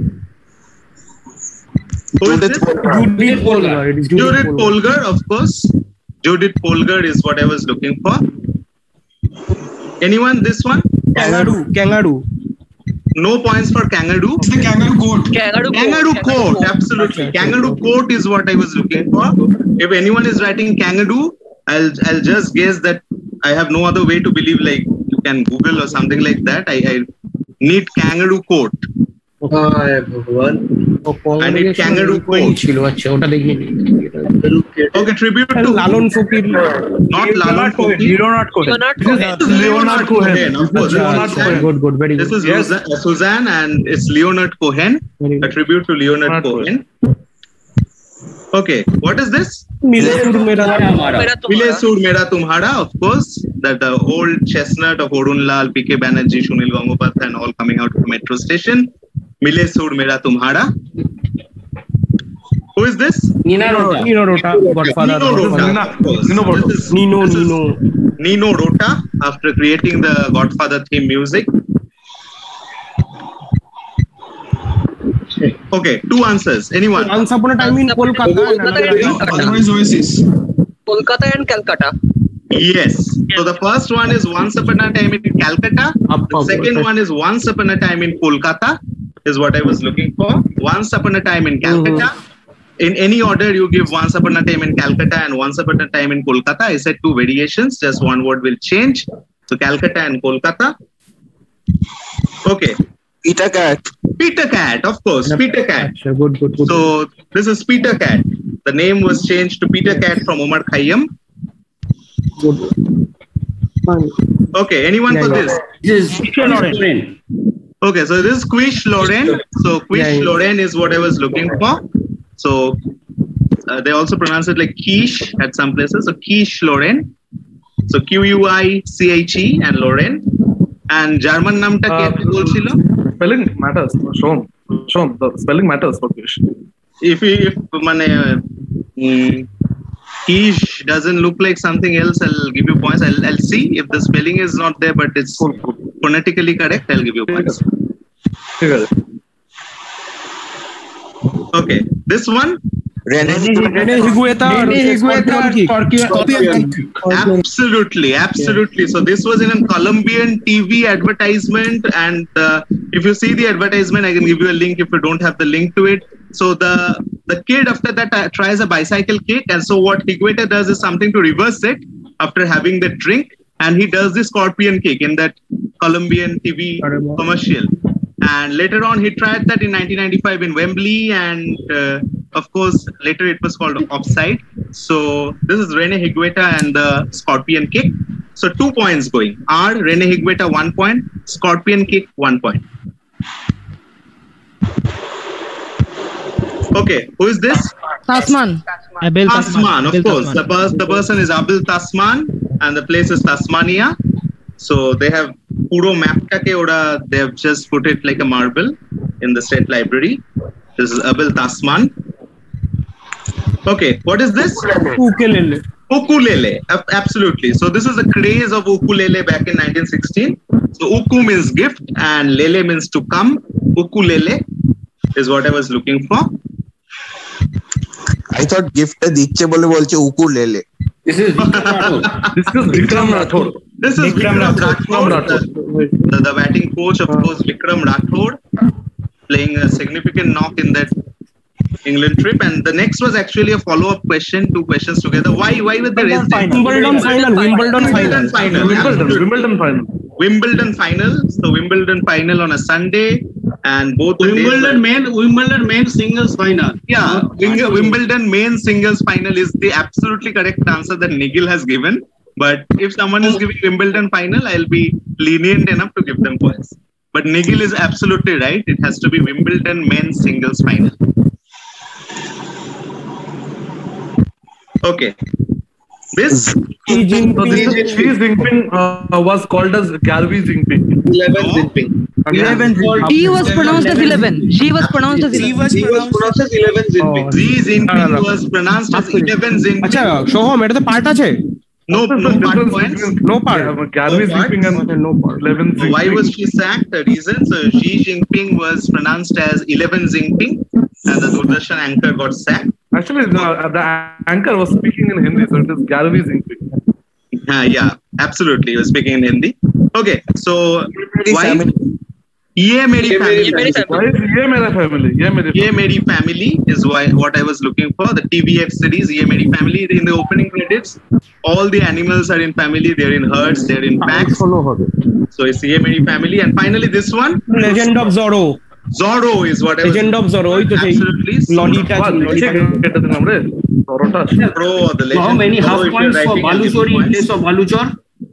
Who is this? Judith Polgar. Judith Polgar, of course. Judith Polgar is what I was looking for. Anyone? This one? Kangaroo. No points for kangaroo. It's the kangaroo court. Kangaroo court, absolutely. Kangaroo court is what I was looking for. If anyone is writing kangaroo, I'll just guess that I have no other way to believe, like you can Google or something like that. I need kangaroo court. I need kangaroo court. Okay, tribute to Lalon Fokir. Not Lalon Fokir. Leonard Cohen. Of course. Good, very good. This is Suzanne and it's Leonard Cohen. A tribute to Leonard Cohen. Okay, what is this? Mile Sur Mera Tumhara, of course. That the old chestnut of Arun Lal, P.K. Banerjee, Sunil Gangopathy and all coming out of the metro station. Mile Sur Mera Tumhara. Who is this? Nino Rota, Godfather. Nino Rota, after creating the Godfather theme music. Okay, 2 answers. Anyone? Once upon a time in Kolkata. Kolkata and Calcutta. Yes. So the first one is Once Upon a Time in Calcutta. The second one is Once Upon a Time in Kolkata, is what I was looking for. Once Upon a Time in Calcutta. In any order, you give Once Upon a Time in Calcutta and Once Upon a Time in Kolkata. I said 2 variations, just one word will change. So Calcutta and Kolkata. Okay. Peter Cat. Peter Cat, of course. Peter Cat. Good. So this is Peter Cat. The name was changed to Peter Cat from Omar Khayyam. Okay, anyone for this? This is Lauren. Okay, so this is Quiche Lauren. So Quiche Lauren is what I was looking for. So they also pronounce it like quiche at some places. So quiche Lauren. So Q-U-I-C-H-E and Lauren. And German namta ke bolchilo? Spelling matters. Show the spelling matters for quiche. If quiche doesn't look like something else, I'll give you points. I'll see if the spelling is not there, but it's phonetically correct. I'll give you points. Okay, this one. Rene Higuita. Absolutely. So this was in a Colombian TV advertisement, and if you see the advertisement, I can give you a link if you don't have the link to it. So the kid after that tries a bicycle kick, and so what Higuita does is something to reverse it after having the drink, and he does the scorpion kick in that Colombian TV commercial. And later on, he tried that in 1995 in Wembley, and of course, later it was called offside. So this is Rene Higuita and the scorpion kick. So 2 points going. R, Rene Higuita 1 point, scorpion kick 1 point. Okay, who is this? Tasman. Abel Tasman, of course. The person is Abel Tasman, and the place is Tasmania. So they have puro map take ora they have just put it like a marble in the state library. This is Abul Tasman. Okay, what is this? Ukulele. Ukulele, absolutely. So this is the craze of ukulele back in 1916. So uku means gift and lele means to come. Ukulele is what I was looking for. I thought gift diche bole bolche ukulele. This is Vikram Rathod. This is Vikram Rathod. The batting coach, of course, Vikram Rathod, playing a significant knock in that England trip. And the next was actually a follow-up question, 2 questions together. Why would they raise that? Wimbledon final. Wimbledon final. So Wimbledon final on a Sunday, and both Wimbledon main singles final. Yeah, Wimbledon main singles final is the absolutely correct answer that Nigel has given. But if someone is giving Wimbledon final, I'll be lenient enough to give them points. But Nigel is absolutely right. It has to be Wimbledon men's singles final. Okay. This Xi Jinping was called as Galvi Jinping. 11 Jinping. She was pronounced as 11. She was pronounced as 11. Xi was pronounced as 11 Jinping. Xi Jinping was pronounced as 11 Jinping. আচ্ছা সোহম এটা তো part আছে No part points. No part. Galvi Jinping and no part. 11 Jinping. Why was she sacked? The reason, so Xi Jinping was pronounced as 11 Jinping and the Doordarshan anchor got sacked. Actually, the anchor was speaking in Hindi, so it is Galvi Jinping. Yeah, absolutely. He was speaking in Hindi. Okay, so why? Ye Meri Family. Ye Meri Family is what I was looking for. The TVF series, Ye Meri Family. In the opening credits, all the animals are in family. They're in herds. They're in packs. So it's Ye Meri Family. And finally, this one, Legend of Zorro. Zorro is what I was. Legend of Zorro. Absolutely. Lolita. How many half points for Baluchori in place of Baluchor?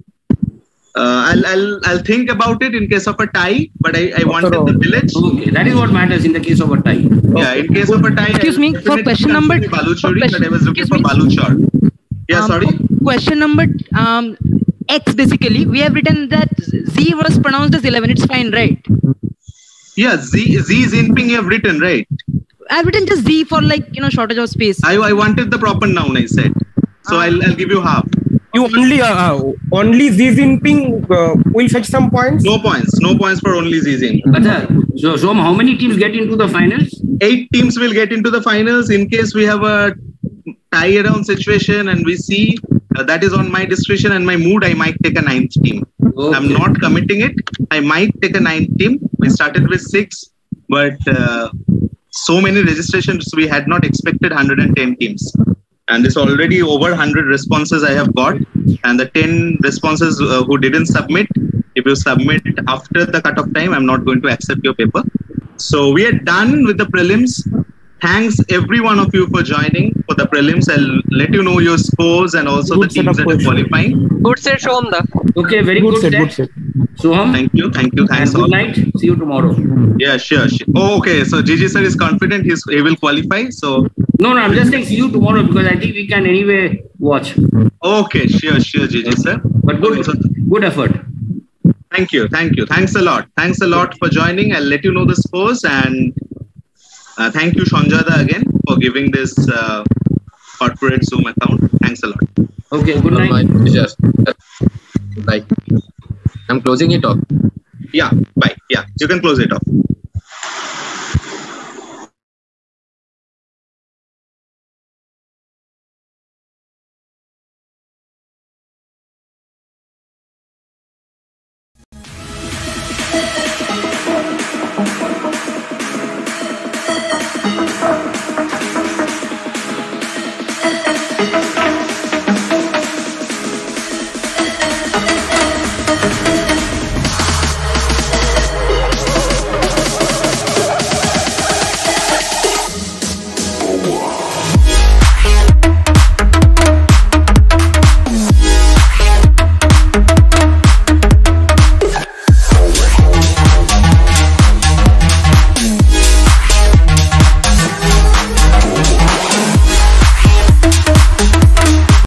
I'll think about it in case of a tie, but I wanted the village. Okay, that is what matters in the case of a tie. Yeah, in case of a tie. Excuse me, for question number. Baluchori, but I was looking for Baluchor. Yeah, sorry. Question number X, basically, we have written that Z was pronounced as 11. It's fine, right? Yeah, Z Jinping you have written, right? I've written just Z for shortage of space. I wanted the proper noun, I said. So I'll give you half. You only Xi Jinping will fetch some points? No points for only Xi Jinping. So how many teams get into the finals? 8 teams will get into the finals. In case we have a tie around situation and we see that is on my discretion and my mood, I might take a 9th team. Okay. I'm not committing it. I might take a 9th team. We started with 6, but so many registrations, we had not expected 110 teams. And it's already over 100 responses I have got. And the 10 responses who didn't submit, if you submit after the cutoff time, I'm not going to accept your paper. So we are done with the prelims. Thanks every one of you for joining for the prelims. I'll let you know your scores and also the teams that are qualifying. Good set, Shomda. Okay, very good set. Soham. Thank you. Thanks. Good night. See you tomorrow. Yeah, sure. Oh, okay. So Gigi sir is confident he will qualify. So no, I'm just saying see you tomorrow because I think we can anyway watch. Okay, sure, Gigi sir. But good effort. Thank you. Thanks a lot for joining. I'll let you know the scores and thank you Shanjada again for giving this corporate Zoom account. Thanks a lot. Okay, good night. Good night. I'm closing it off. Yeah, bye. Yeah, you can close it off.